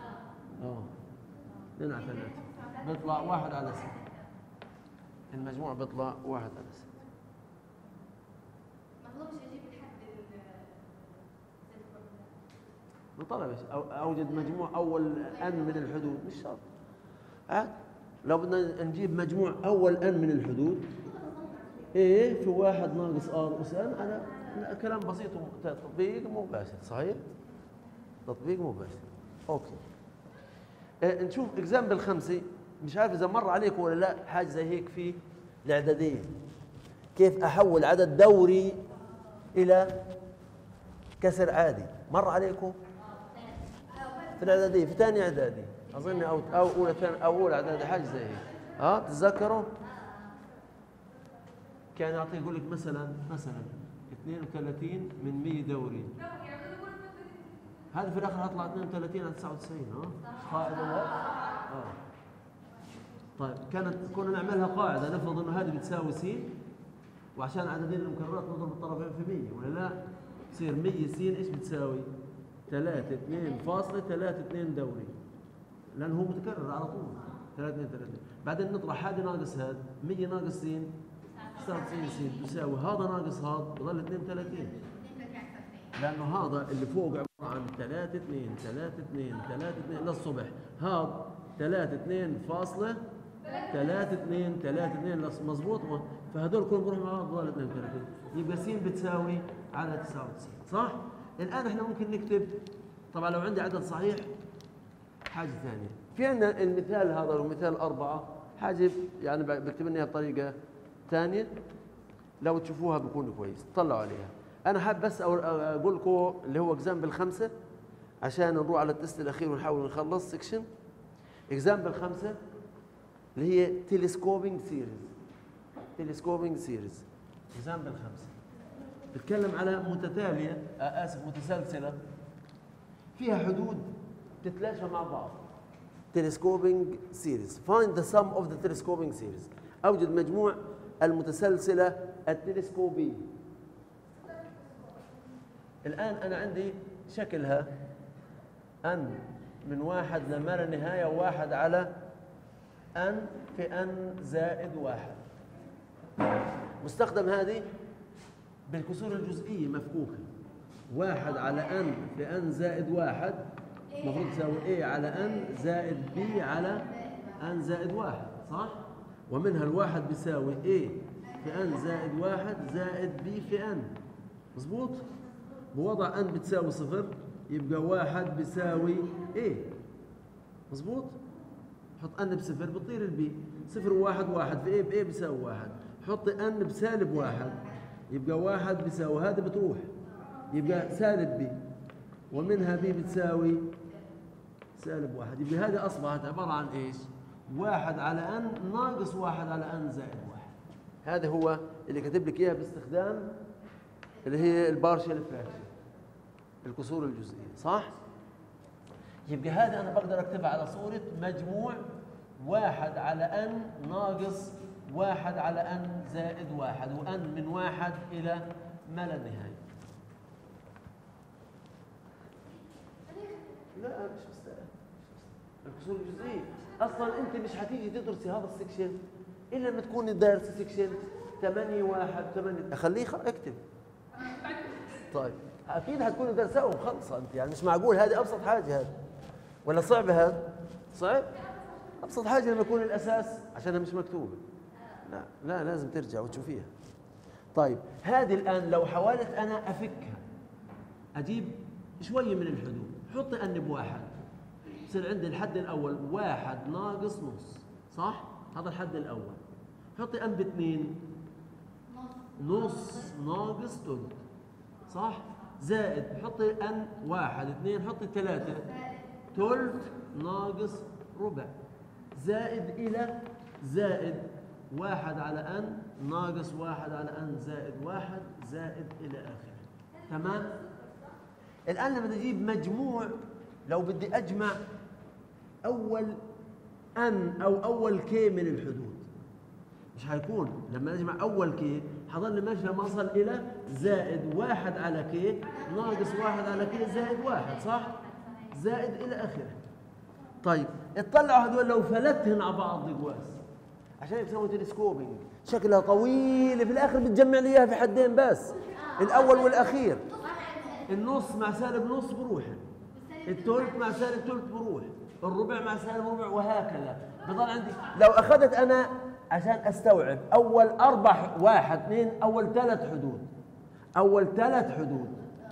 2 على 3 بيطلع 1 على 6. المجموع بيطلع 1 على 6. بنطلع بس اوجد مجموع اول ان من الحدود مش شرط. لو بدنا نجيب مجموع اول ان من الحدود ايه في 1 ناقص ار اس ان على كلام بسيط وتطبيق مباشر. صحيح؟ تطبيق مباشر. اوكي. نشوف اكزامبل 5. مش عارف اذا مر عليكم ولا لا حاجه زي هيك في الاعداديه. كيف احول عدد دوري الى كسر عادي. مر عليكم؟ في الاعداديه في ثاني اعدادي اظن او اولى ثاني او اولى اعدادي حاجه زي هيك. تتذكروا؟ كان يعطي يقول لك مثلا 32 من 100 دوري. هذا في الاخر هطلع 32 على 99. قاعده طيب كنا نعملها قاعده نفرض انه هذه بتساوي س وعشان عددين المكررات نضرب الطرفين في 100 ولا لا؟ تصير 100 س ايش بتساوي؟ 3.2 دوري لانه هو متكرر على طول 3 بعدين نطرح هذه ناقص هذا 100 ناقص س 99 س تساوي هذا ناقص هذا بضل 32 لانه هذا اللي فوق عباره عن 3.2 للصبح. هذا 3.2 مضبوط. فهذول كلهم بروحوا مع بعض بضل 32 يبقى س بتساوي على 99 صح؟ الآن احنا ممكن نكتب طبعا لو عندي عدد صحيح حاجة ثانية. في عندنا المثال هذا ومثال 4 حاجة يعني بكتب لنا بطريقة ثانية لو تشوفوها بيكون كويس طلعوا عليها. أنا حاب بس أقول لكم اللي هو اكزامبل 5 عشان نروح على التست الأخير ونحاول نخلص سكشن. اكزامبل 5 اللي هي تيليسكوبينج سيريز. اكزامبل 5 بتكلم على متسلسلة فيها حدود تتلاشى مع بعض. telescoping series. Find the sum of the telescoping series. أوجد مجموع المتسلسلة التلسكوبية. الآن أنا عندي شكلها n من 1 لما لا نهاية 1 على n في n زائد 1. مستخدم هذه بالكسور الجزئية مفكوكة. 1 على n في n زائد 1 المفروض تساوي a على n زائد b على n زائد 1 صح؟ ومنها الواحد بيساوي a في n زائد 1 زائد b في n. مظبوط؟ بوضع n بتساوي 0 يبقى 1 بيساوي a. مظبوط؟ حط n بصفر بتطير البي. 0 و1 1 في a ب a بيساوي 1. حط n بسالب 1 يبقى 1 بيساوي هذا بتروح يبقى سالب b ومنها b بتساوي سالب 1. يبقى هذه أصبحت عبارة عن إيش؟ 1 على n ناقص 1 على n زائد 1. هذا هو اللي كاتب لك إياها باستخدام اللي هي البارشل فراكشن الكسور الجزئية صح؟ يبقى هذا أنا بقدر أكتبها على صورة مجموع 1 على n ناقص 1 على n زائد 1 وn من 1 إلى ما لا نهاية. لا مش مستاهل. الكسور الجزئية أصلا أنت مش هتيجي تدرسي هذا السكشن إلا لما تكوني دارسة سكشن 8 1 8. خليه اكتب. طيب أكيد هتكوني دارسة ومخلصة أنت يعني مش معقول هذه أبسط حاجة هذا ولا صعب هذا؟ صعب؟ أبسط حاجة لما يكون الأساس عشانها مش مكتوبة. لا لازم ترجع وتشوفيها. طيب هذه الآن لو حاولت أنا أفكها أجيب شوية من الحدود حطي n بواحد يصير عندي الحد الأول 1 ناقص نص صح؟ هذا الحد الأول. حطي n باثنين نص ناقص ثلث صح؟ زائد حطي n 1 2 حطي 3 ثلث ناقص ربع زائد إلى زائد 1 على n ناقص 1 على n زائد 1 زائد إلى آخره. تمام؟ الآن لما نجيب مجموع لو بدي أجمع أول n أو أول k من الحدود مش هيكون لما أجمع أول k حضل ماشي لما أصل إلى زائد 1 على k ناقص 1 على k زائد 1 صح؟ زائد إلى آخره. طيب اطلعوا هذول لو فلتهن على بعض قواس عشان يسوي تلسكوبينج شكلها طويلة في الآخر بتجمع لي إياها في حدين بس الأول والأخير. النص مع سالب نص بروح الثلث مع سالب ثلث بروح الربع مع سالب ربع وهكذا بضل عندي. لو أخذت أنا عشان أستوعب أول 4 1 2 أول 3 حدود أول 3 حدود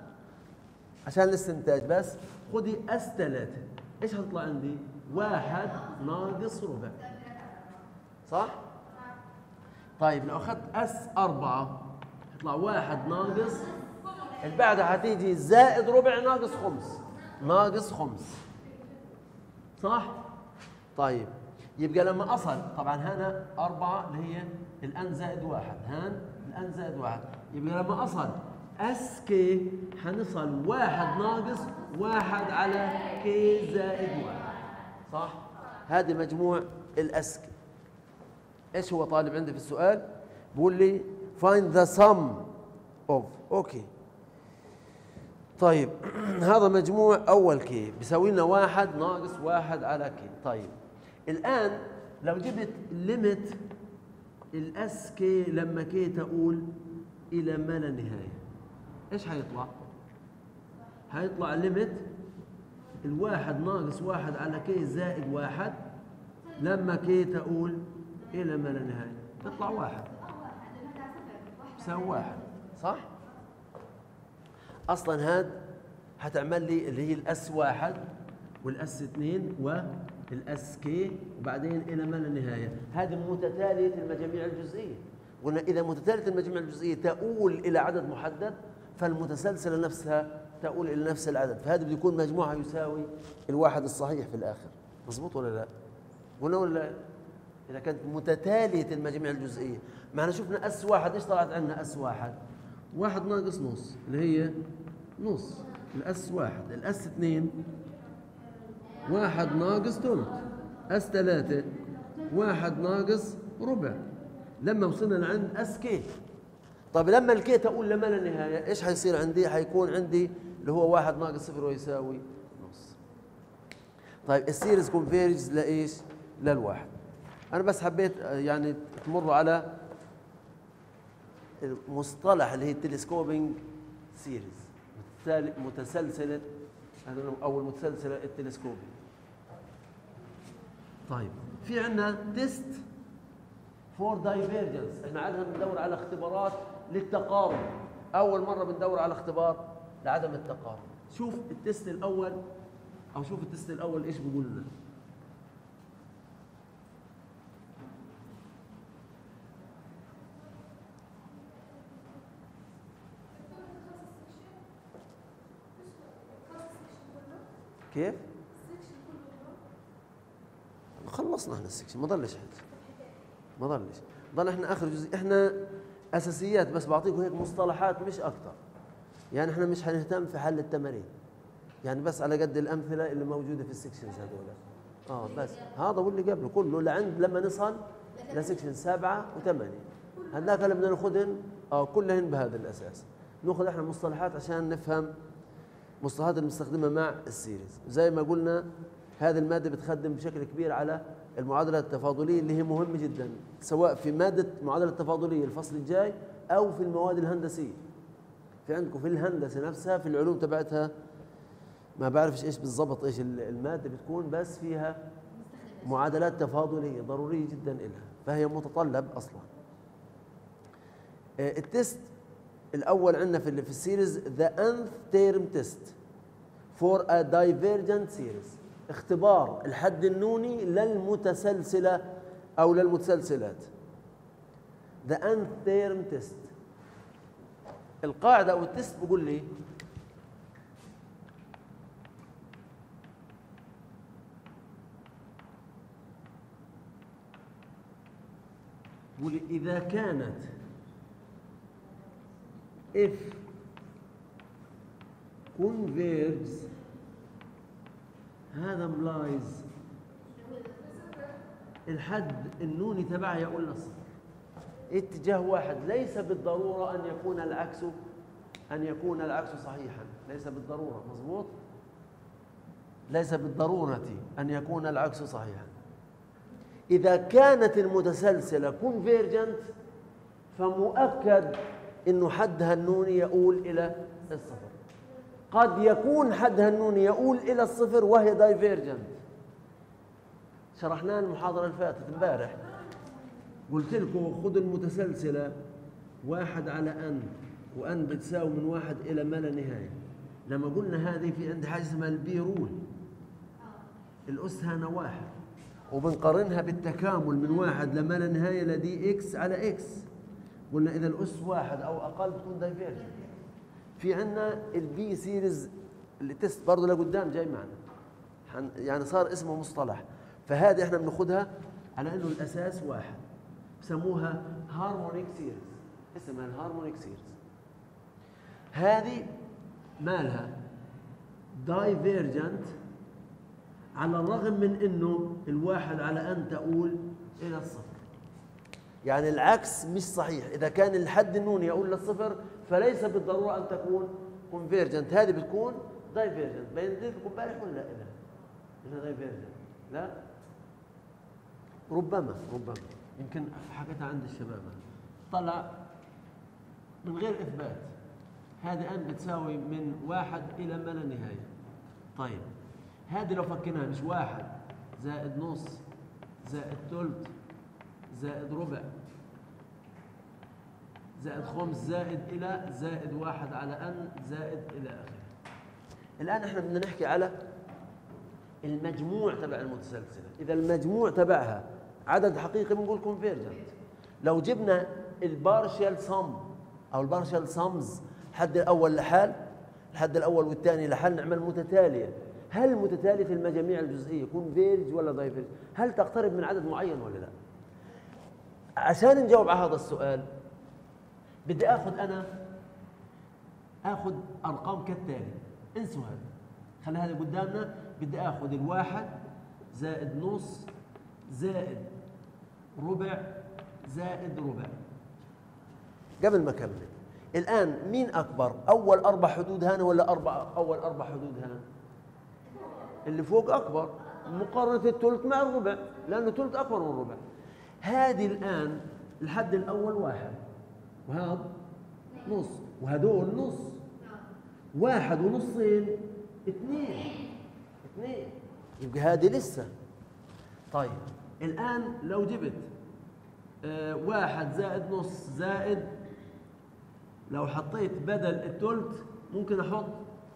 عشان الاستنتاج بس خذي S3 إيش هتطلع عندي؟ 1 ناقص ربع صح؟ طيب لو أخذت S4 يطلع 1 ناقص اللي بعدها هتيجي زائد ربع ناقص خمس ناقص خمس صح؟ طيب يبقى لما أصل طبعا هنا 4 اللي هي الآن زائد 1 هان الآن زائد 1 يبقى لما أصل اس كي حنصل 1 ناقص 1 على كي زائد 1 صح؟ هذه مجموع الاس كي. ايش هو طالب عندي في السؤال؟ بقول لي find the sum of اوكي طيب هذا مجموع أول كي بيساوي لنا 1 ناقص 1 على كي. طيب الآن لو جبت ليميت الاس كي لما كي تقول إلى ما لا نهاية إيش هيطلع؟ هيطلع ليميت الواحد ناقص 1 على كي زائد 1 لما كي تقول إلى ما لا نهاية تطلع 1 بيساوي 1 صح؟ اصلا هاد هتعمل لي اللي هي الاس 1 والاس 2 والاس كي وبعدين الى ما لا نهايه. هذه متتاليه المجاميع الجزئيه. قلنا اذا متتاليه المجاميع الجزئيه تؤول الى عدد محدد فالمتسلسله نفسها تؤول الى نفس العدد فهذا بده يكون مجموعها يساوي الواحد الصحيح في الاخر. مظبوط ولا لا؟ قلنا ولا اذا كانت متتاليه المجاميع الجزئيه معنا شفنا اس 1 ايش طلعت عندنا اس 1 1 ناقص نص اللي هي نص الاس 1 الاس 2 1 ناقص ثلث اس 3 1 ناقص ربع لما وصلنا لعند اس كي. طيب لما الكي اقول لما لا نهايه ايش حيصير عندي؟ حيكون عندي اللي هو 1 ناقص 0 ويساوي نص. طيب السيريز كونفيرجز لايش؟ للواحد. انا بس حبيت يعني تمروا على المصطلح اللي هي التلسكوبينج سيريز، متسلسله او المتسلسله التلسكوبي. طيب في عندنا تيست فور دايفيرجنس، احنا عاده بندور على اختبارات للتقارب. اول مره بندور على اختبار لعدم التقارب. شوف التيست الاول او شوف التيست الاول ايش بيقول لنا. كيف؟ خلصنا احنا السكشن، ما ضلش حاجه، ما ضلش، ضل احنا اخر جزء. احنا اساسيات بس بعطيكم هيك مصطلحات مش اكثر، يعني احنا مش هنهتم في حل التمارين، يعني بس على قد الامثله اللي موجوده في السكشنز هذول. بس هذا واللي قبله كله لعند لما نصل لسكشن 7 و8 هذاك اللي بدنا ناخذهن كلهن بهذا الاساس. ناخذ احنا مصطلحات عشان نفهم مصطلحات المستخدمه مع السيريز. زي ما قلنا هذه الماده بتخدم بشكل كبير على المعادله التفاضليه اللي هي مهمه جدا، سواء في ماده معادله التفاضليه الفصل الجاي او في المواد الهندسيه. في عندكم في الهندسه نفسها في العلوم تبعتها ما بعرفش ايش بالضبط ايش الماده بتكون، بس فيها معادلات تفاضليه ضروريه جدا لها، فهي متطلب اصلا. التست الاول عندنا في السيريز ذا nth term test for a divergent series، اختبار الحد النوني للمتسلسله او للمتسلسلات. the nth term test. القاعده او التست بقول لي إذا كانت if converges هذا implies الحد النوني تبعها يقول لصفر اتجاه واحد، ليس بالضرورة أن يكون العكس صحيحا، ليس بالضرورة، مظبوط؟ ليس بالضرورة أن يكون العكس صحيحا. إذا كانت المتسلسلة كونفيرجنت فمؤكد إنه حدها النوني يؤول إلى الصفر. قد يكون حدها النوني يؤول إلى الصفر وهي دايفيرجنت. شرحناه المحاضرة اللي فاتت امبارح، قلت لكم خذوا المتسلسلة 1 على n وn بتساوي من 1 إلى ما لا نهاية. لما قلنا هذه في عندي حاجة اسمها البي رول، الأس هنا 1 وبنقارنها بالتكامل من 1 لما لا نهاية لدي اكس على اكس. قلنا إذا الأس 1 أو أقل بتكون دايفيرجنت. في عندنا البي سيريز اللي تست برضه لقدام جاي معنا، يعني صار اسمه مصطلح. فهذه احنا بناخذها على انه الاساس 1، بسموها هارمونيك سيريز، اسمها الهارمونيك سيريز. هذه مالها دايفيرجنت على الرغم من انه الواحد على ان تؤول الى الصفر، يعني العكس مش صحيح. اذا كان الحد النوني يؤول للصفر فليس بالضروره ان تكون كونفيرجنت، هذه بتكون دايفيرجنت. بين لكم امبارح ولا لا؟ انها دايفيرجنت لا، ربما يمكن حكيتها عند الشباب، طلع من غير اثبات هذه ان بتساوي من 1 الى ما لا نهايه. طيب هذه لو فكناها مش 1 زائد نص زائد ثلث زائد ربع زائد خمس زائد إلى زائد 1 على n زائد إلى آخره. الآن احنا بدنا نحكي على المجموع تبع المتسلسلة. إذا المجموع تبعها عدد حقيقي بنقول كونفيرجنت. لو جبنا البارشال سم أو البارشال سمز الحد الأول لحال، الحد الأول والثاني لحال، نعمل متتالية. هل متتالية المجاميع الجزئية كونفيرج ولا دايفيرج؟ هل تقترب من عدد معين ولا لا؟ عشان نجاوب على هذا السؤال بدي اخذ ارقام كالتالي. انسوا هذا، خلي هذا قدامنا. بدي اخذ الواحد زائد نص زائد ربع زائد ربع. قبل ما أكمل الآن مين أكبر؟ أول 4 حدود هنا ولا أول 4 حدود هنا؟ اللي فوق أكبر مقارنة الثلث مع الربع، لأنه الثلث أكبر من الربع. هذه الآن الحد الأول 1 وهذا نص وهدول نص، 1 ونصين 2، يبقى هذه لسه. طيب الآن لو جبت 1 زائد نص زائد، لو حطيت بدل الثلث ممكن أحط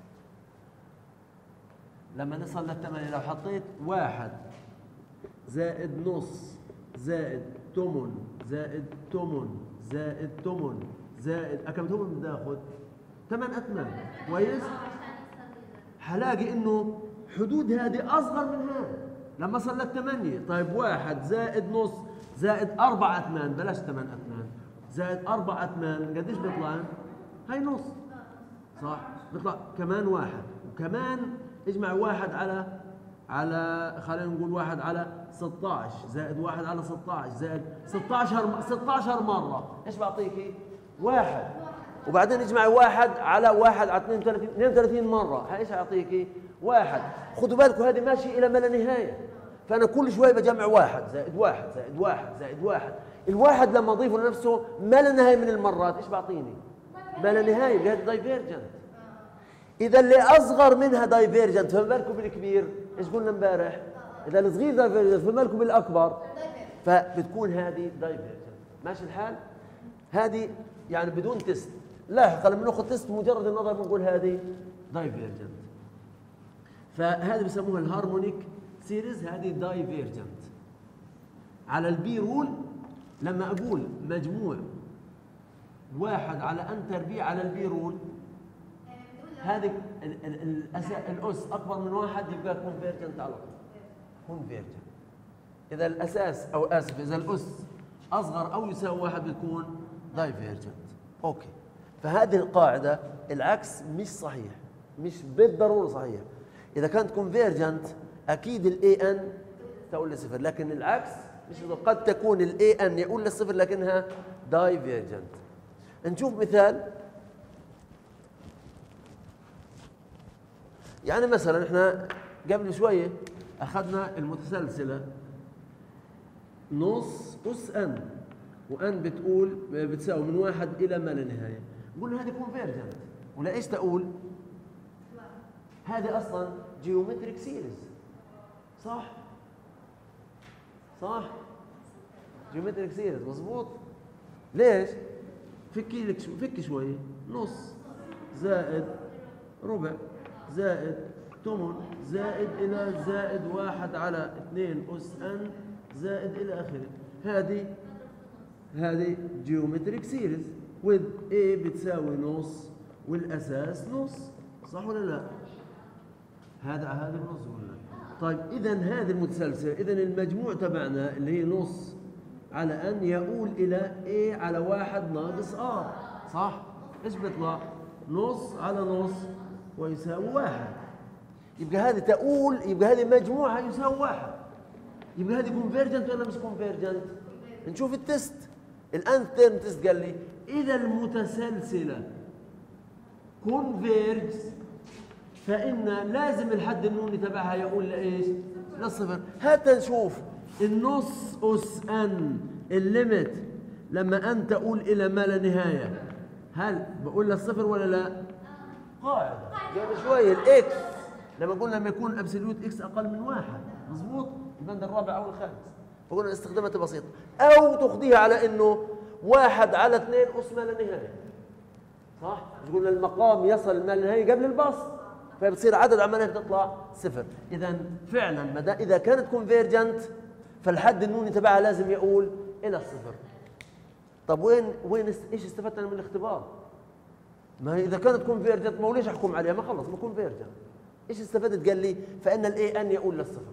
لما نصل لل8، لو حطيت 1 زائد نص زائد 8 زائد 8 زائد 8 زائد كم 8 بدي آخذ 8 أتمام، كويس؟ حلاقي إنه حدود هذه أصغر من هذا لما صار لل8. طيب 1 زائد نص زائد 4 أتمان، بلاش 8 أتمان، زائد 4 أتمان قديش بيطلع؟ هاي نص، صح؟ بيطلع كمان 1 وكمان اجمع 1 على خلينا نقول 1 على 16 زائد 1 على 16 زائد 16 مرة، ايش بعطيكي؟ 1. وبعدين اجمع 1 على 1 على 32 مرة، ايش هيعطيكي؟ 1. خدوا بالكم هذه ماشي إلى ما لا نهاية، فأنا كل شوي بجمع 1 زائد 1 زائد 1 زائد 1. الواحد لما أضيفه لنفسه ما لا نهاية من المرات، ايش بعطيني؟ ما لا نهاية، بهذا دايفيرجنت. إذا اللي أصغر منها دايفيرجنت، فما بالكم بالكبير؟ إيش قلنا امبارح؟ إذا الصغير دايفيرجنت فما بالكم بالأكبر؟ فبتكون هذه دايفيرجنت. ماشي الحال؟ هذه يعني بدون تيست. لاحقا لما ناخذ تيست مجرد النظر بنقول هذه دايفيرجنت. فهذه بسموها الهارمونيك سيريز، هذه دايفيرجنت. على البي رول لما أقول مجموع 1 على n تربيع على البي رول، هذه الأس أكبر من 1 يبقى كونفيرجنت على طول. كونفيرجنت. إذا الأساس أو آسف إذا الأس أصغر أو يساوي 1 بتكون دايفيرجنت. أوكي. فهذه القاعدة العكس مش صحيح، مش بالضرورة صحيح. إذا كانت كونفيرجنت أكيد ال AN تقول لصفر، لكن العكس مش قد تكون ال AN يقول لصفر لكنها دايفيرجنت. نشوف مثال. يعني مثلا احنا قبل شويه اخذنا المتسلسله نص اس ان، وان بتساوي من 1 الى ما لا نهايه، قلنا هذه كونفيرجنت. ولا ايش تقول؟ هذه اصلا جيومتريك سيريز، صح؟ صح؟ جيومتريك سيريز مظبوط. ليش؟ فكي شويه. نص زائد ربع زائد 8 زائد إلى زائد 1 على 2 أس n زائد إلى آخره. هذه جيومتريك سيريز with A بتساوي نص والأساس نص، صح ولا لا؟ هذا النص قلنا. طيب إذا هذه المتسلسلة، إذا المجموع تبعنا اللي هي نص على n يؤول إلى A على 1 ناقص R، صح؟ إيش بيطلع؟ نص على نص ويساوي 1. يبقى هذه تقول، يبقى هذه مجموعها يساوي 1. يبقى هذه كونفيرجنت ولا مش كونفيرجنت؟ نشوف التست. الآن الثيرم تيست قال لي إذا المتسلسلة كونفيرج فإن لازم الحد النوني تبعها يقول لإيش؟ للصفر. هات نشوف النص أس n الليمت لما n تقول إلى ما لا نهاية، هل بقول للصفر ولا لا؟ قاعدة قبل شوية الإكس لما قلنا لما يكون أبسوليوت إكس أقل من 1، مظبوط؟ البند الرابع أو الخامس، فقلنا استخداماتها بسيطة. أو تاخذيها على إنه 1 على 2 أس ما لا نهاية، صح؟ قلنا المقام يصل ما لا نهاية قبل البسط، فبتصير عدد عمليات تطلع صفر. إذا فعلا إذا كانت كونفيرجنت فالحد النوني تبعها لازم يقول إلى الصفر. طب وين ايش استفدنا من الاختبار؟ ما هي اذا كانت كونفيرجنت ما ليش احكم عليها؟ ما خلص ما كونفيرجنت. ايش استفدت؟ قال لي فان الاي ان يقول للصفر.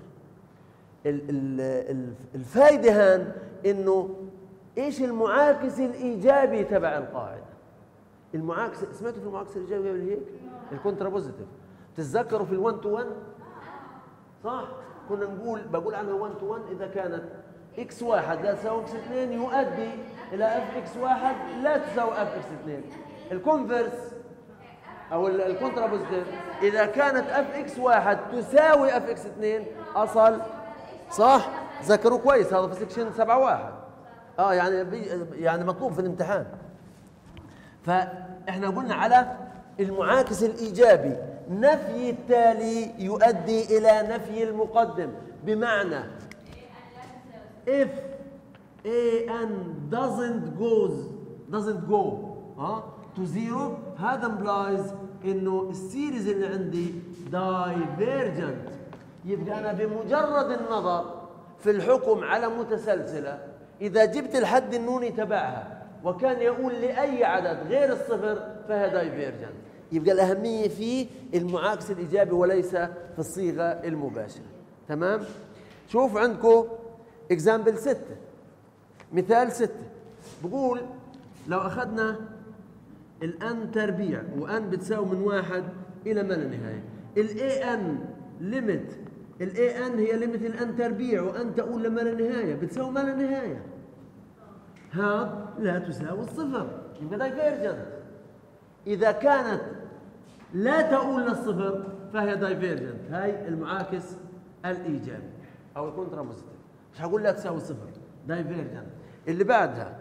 الفائده هان انه ايش المعاكس الايجابي تبع القاعده؟ المعاكس سمعتوا في المعاكس الايجابي قبل هيك؟ الكونترا بوزيتيف. تتذكروا في ال1 تو 1 صح؟ كنا بقول عنها 1 to 1 إذا كانت x واحد لا تساوي x 2 يؤدي إلى f x واحد لا تساوي f x 2. الكونفرس أو الكونترابوزيتيف إذا كانت f x واحد تساوي f x 2 أصل صح؟ ذكروا كويس هذا في سكشن 7.1 يعني مطلوب في الامتحان. فإحنا قلنا على المعاكس الإيجابي نفي التالي يؤدي إلى نفي المقدم، بمعنى if an doesn't go to zero هذا implies إنه السيريز اللي عندي divergent. يبقى أنا بمجرد النظر في الحكم على متسلسلة إذا جبت الحد النوني تبعها وكان يقول لأي عدد غير الصفر فهي دايفيرجنت. يبقى الأهمية في المعاكس الإيجابي وليس في الصيغة المباشرة. تمام؟ شوف عندكم example 6 مثال 6 بقول لو أخذنا الأن تربيع وأن بتساوي من 1 إلى ما لا نهاية. الAN ليميت الAN هي ليميت الأن تربيع وأن تؤول لما لا نهاية بتساوي ما لا نهاية. هذا لا تساوي الصفر يبقى دايفيرجنت. إذا كانت لا تؤول للصفر فهي دايفيرجنت. هاي المعاكس الإيجابي أو الكونترابوزيتيف. مش هقول لا تساوي الصفر دايفيرجنت. اللي بعدها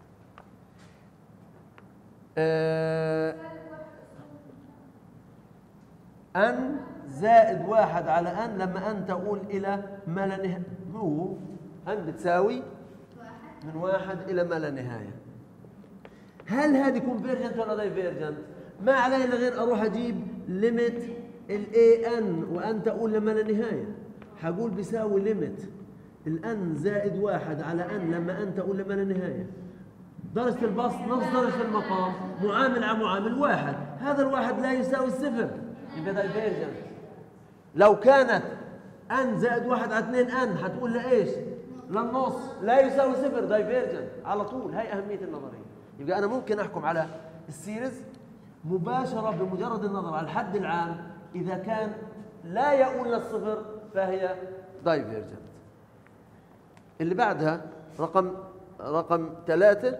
أن زائد 1 على أن لما أن تؤول إلى ما لا نهاية. هو أن بتساوي من 1 إلى ما لا نهاية. هل هذه كونفيرجنت ولا دايفيرجنت؟ ما علي إلا غير أروح أجيب ليميت الAN وأن تؤول لما لا نهاية. هقول بيساوي ليميت الأن زائد 1 على أن لما أن تؤول لما لا نهاية. درجة البسط نفس درجة المقام معامل على معامل واحد. هذا الواحد لا يساوي الصفر يبقى دايفيرجنت. لو كانت أن زائد 1 على 2 أن هتقول لإيش؟ للنص لا يساوي صفر دايفيرجنت على طول. هاي أهمية النظرية. يبقى أنا ممكن أحكم على السيريز مباشرة بمجرد النظر على الحد العام. إذا كان لا يؤول للصفر فهي دايفيرجنت. اللي بعدها رقم 3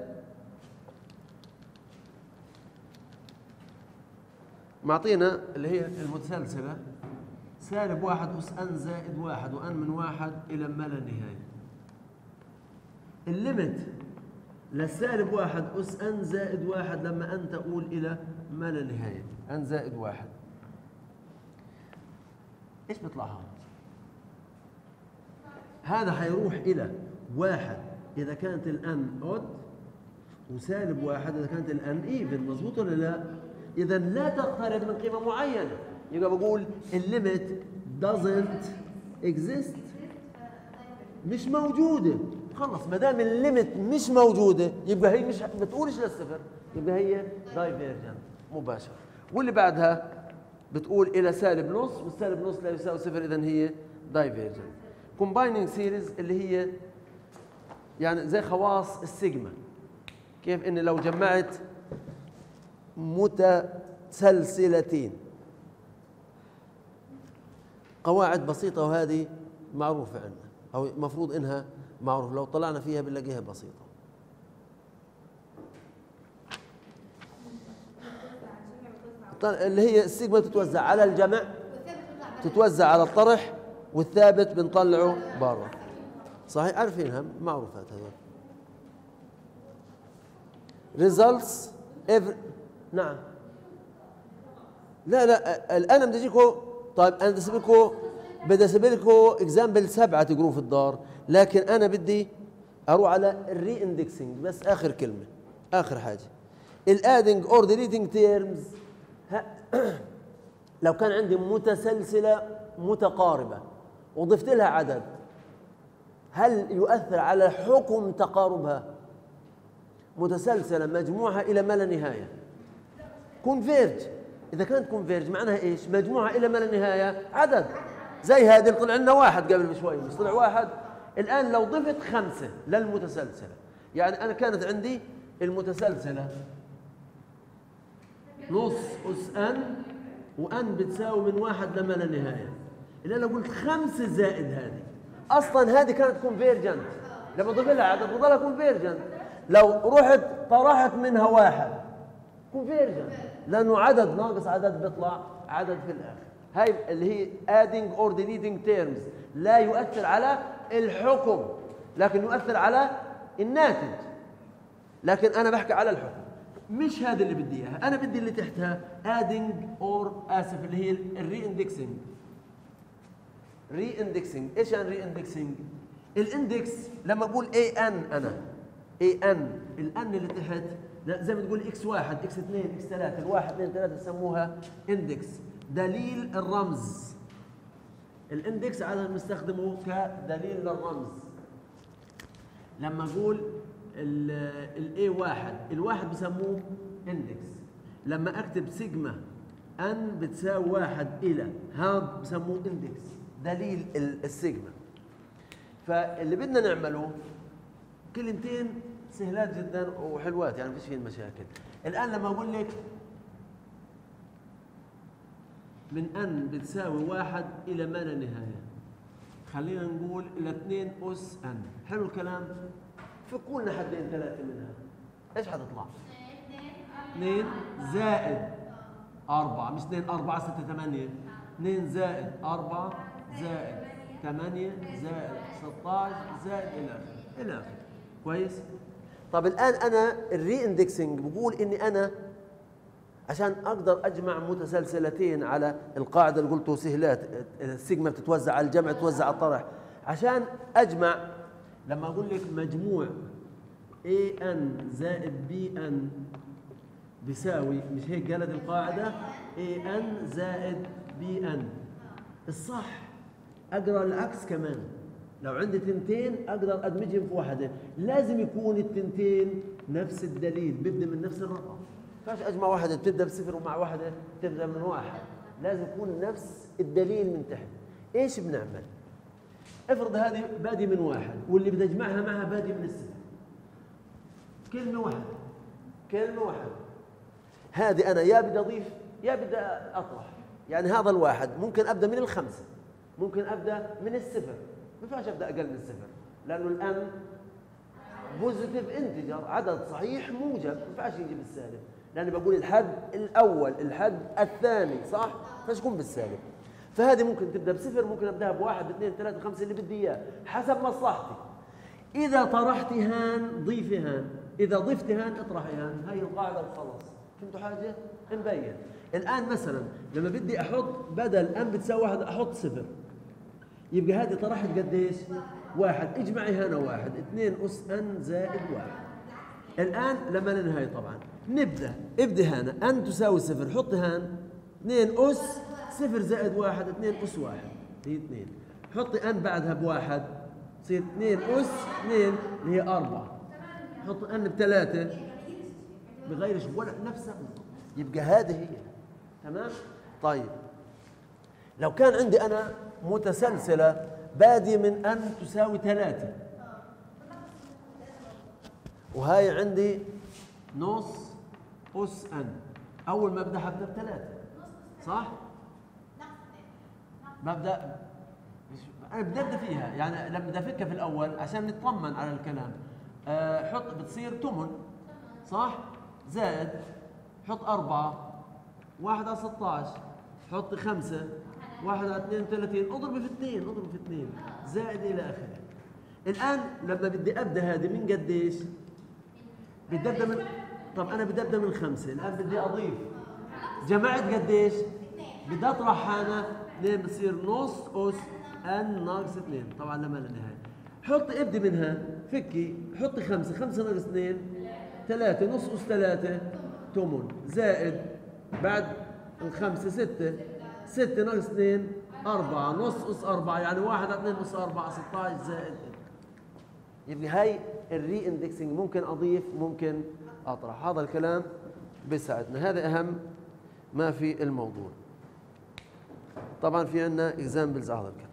معطينا اللي هي المتسلسلة سالب 1 أس أن زائد 1 وأن من 1 إلى ما لا نهاية. الليمت للسالب 1 أس أن زائد 1 لما أن تؤول إلى ما لا نهاية أن زائد 1. إيش بيطلع هذا؟ هذا حيروح إلى 1 إذا كانت الأن أود وسالب 1 إذا كانت الأن إيفن. مظبوط ولا لا؟ إذا لا تقترب من قيمة معينة. يبقى بقول الليمت doesn't exist مش موجودة. خلص ما دام الليمت مش موجودة يبقى هي مش بتقولش للصفر يبقى هي دايفيرجنت مباشرة. واللي بعدها بتقول إلى سالب نص والسالب نص لا يساوي صفر إذا هي دايفيرجنت. كومبايننج سيريز اللي هي يعني زي خواص السيجما. كيف إن لو جمعت متسلسلتين قواعد بسيطة وهذه معروفة عندنا أو مفروض إنها معروف لو طلعنا فيها بنلاقيها بسيطة. اللي هي السيجما تتوزع على الجمع تتوزع على الطرح والثابت بنطلعه برا. صحيح عارفينها معروفات هذول. results every نعم لا الآن بدي أجيكم. طيب أنا بدي أسيب لكم إكزامبل 7 تقروا في الدار لكن أنا بدي أروح على الري اندكسنج بس آخر كلمة آخر حاجة. الادنج أور ديليتنج تيرمز لو كان عندي متسلسلة متقاربة وضفت لها عدد هل يؤثر على حكم تقاربها؟ متسلسلة مجموعها إلى ما لا نهاية كونفيرج. إذا كانت كونفيرج معناها إيش؟ مجموعها إلى ما لا نهاية عدد. زي هذه طلع لنا 1 قبل بشوي مش طلع 1. الآن لو ضفت 5 للمتسلسلة يعني أنا كانت عندي المتسلسلة نص أس أن وأن بتساوي من 1 لما لا نهاية. اللي انا قلت 5 زائد هذه، اصلا هذه كانت كونفيرجنت، لما اضيف لها عدد بضلها كونفيرجنت. لو رحت طرحت منها واحد كونفيرجنت، لانه عدد ناقص عدد بيطلع عدد في الاخر. هاي اللي هي adding or deleting terms، لا يؤثر على الحكم لكن يؤثر على الناتج، لكن انا بحكي على الحكم. مش هذا اللي بدي اياها، انا بدي اللي تحتها adding or اسف اللي هي الري-اندكسنج. ري-اندكسنج، ايش يعني ري-اندكسنج؟ الاندكس لما اقول an، انا an الان اللي تحت زي ما تقول x1 x2 x3، ال1 2 3 بسموها اندكس، دليل الرمز. الاندكس عادة بنستخدمه كدليل للرمز. لما اقول A1 الواحد بسموه اندكس. لما اكتب سيجما ان بتساوي 1 الى، هذا بسموه اندكس، دليل السيجما. فاللي بدنا نعمله كلمتين سهلات جدا وحلوات، يعني ما فيش فيهم مشاكل. الان لما اقول لك من ان بتساوي 1 الى ما لا نهايه، خلينا نقول الى 2 اس ان. حلو الكلام؟ فكوا لنا حدين 3 منها، ايش حتطلع؟ 2 زائد 4، مش 2 4 6 8، 2 زائد 4 زائد 8 زائد 16 زائد الى اخره. كويس؟ طب الان انا الري اندكسنج بقول اني انا عشان اقدر اجمع متسلسلتين على القاعده اللي قلته سهلات، السيجما بتتوزع على الجمع تتوزع على الطرح. عشان اجمع لما اقول لك مجموع AN زائد BN بيساوي، مش هيك قالت القاعده؟ AN زائد BN. الصح اقرا العكس كمان، لو عندي تنتين اقدر ادمجهم في واحده، لازم يكون التنتين نفس الدليل، بيبدا من نفس الرقم. ما ينفعش اجمع واحده بتبدا بصفر ومع واحده بتبدا من 1، لازم يكون نفس الدليل من تحت. ايش بنعمل؟ افرض هذه بادي من 1 واللي بدي اجمعها معها بادي من الصفر، كلمه واحده كلمه واحده. هذه انا يا بدي اضيف يا بدي اطرح، يعني هذا الواحد ممكن ابدا من ال5، ممكن ابدا من الصفر، ما ينفعش ابدا اقل من الصفر، لانه الان بوزيتيف انتجر، عدد صحيح موجب، ما ينفعش يجي بالسالب، لاني بقول الحد الاول الحد الثاني، صح؟ فايش يكون بالسالب. فهذه ممكن تبدا بصفر، ممكن ابداها بواحد باثنين ثلاثه خمسه اللي بدي اياه حسب مصلحتي. اذا طرحت هان ضيفي هان، اذا ضفت هان اطرحي هان، هي القاعده وخلص. فهمتوا حاجه؟ مبين. الان مثلا لما بدي احط بدل ان بتساوي 1 احط صفر، يبقى هذه طرحت قديش؟ 1. اجمعي هنا 1 2 اس ان زائد 1. الان لما ننهي طبعا نبدا ابدي هنا ان تساوي صفر، حطي هان 2 اس صفر زائد 1 2 اس 1 هي 2، حطي ان بعدها بواحد تصير 2 اس 2 اللي هي 4، حطي ان ب3 بغيرش ولا نفسها، يبقى هذه هي. تمام؟ طيب لو كان عندي انا متسلسله بادي من ان تساوي 3 وهاي عندي نص اس ان، اول ما ابدا هبدا ب3، صح؟ ببدا انا بدي ابدا فيها، يعني لما بدي افكها في الاول عشان نطمن على الكلام. حط بتصير 8 صح؟ زائد حط 4 1 على 16 حط 5 1 على 32 اضرب في 2 زائد الى اخره. الان لما بدي ابدا هذه من قديش؟ بدي ابدا من، طب انا بدي ابدا من 5، الان بدي اضيف، جمعت قديش؟ بدي اطرح هنا 2 بصير نص اس ان ناقص 2 طبعا لما لا نهايه. حطي ابدي منها فكي، حطي 5 ناقص 2 3 نص اس 3 8 زائد بعد الخمسة 6 ناقص 2 4 نص اس 4 يعني 1 على 2 اس 4 16 زائد. يبقى هاي الري اندكسنج، ممكن اضيف ممكن اطرح، هذا الكلام بيساعدنا، هذا اهم ما في الموضوع. طبعا في عندنا اكزامبلز على الكلام.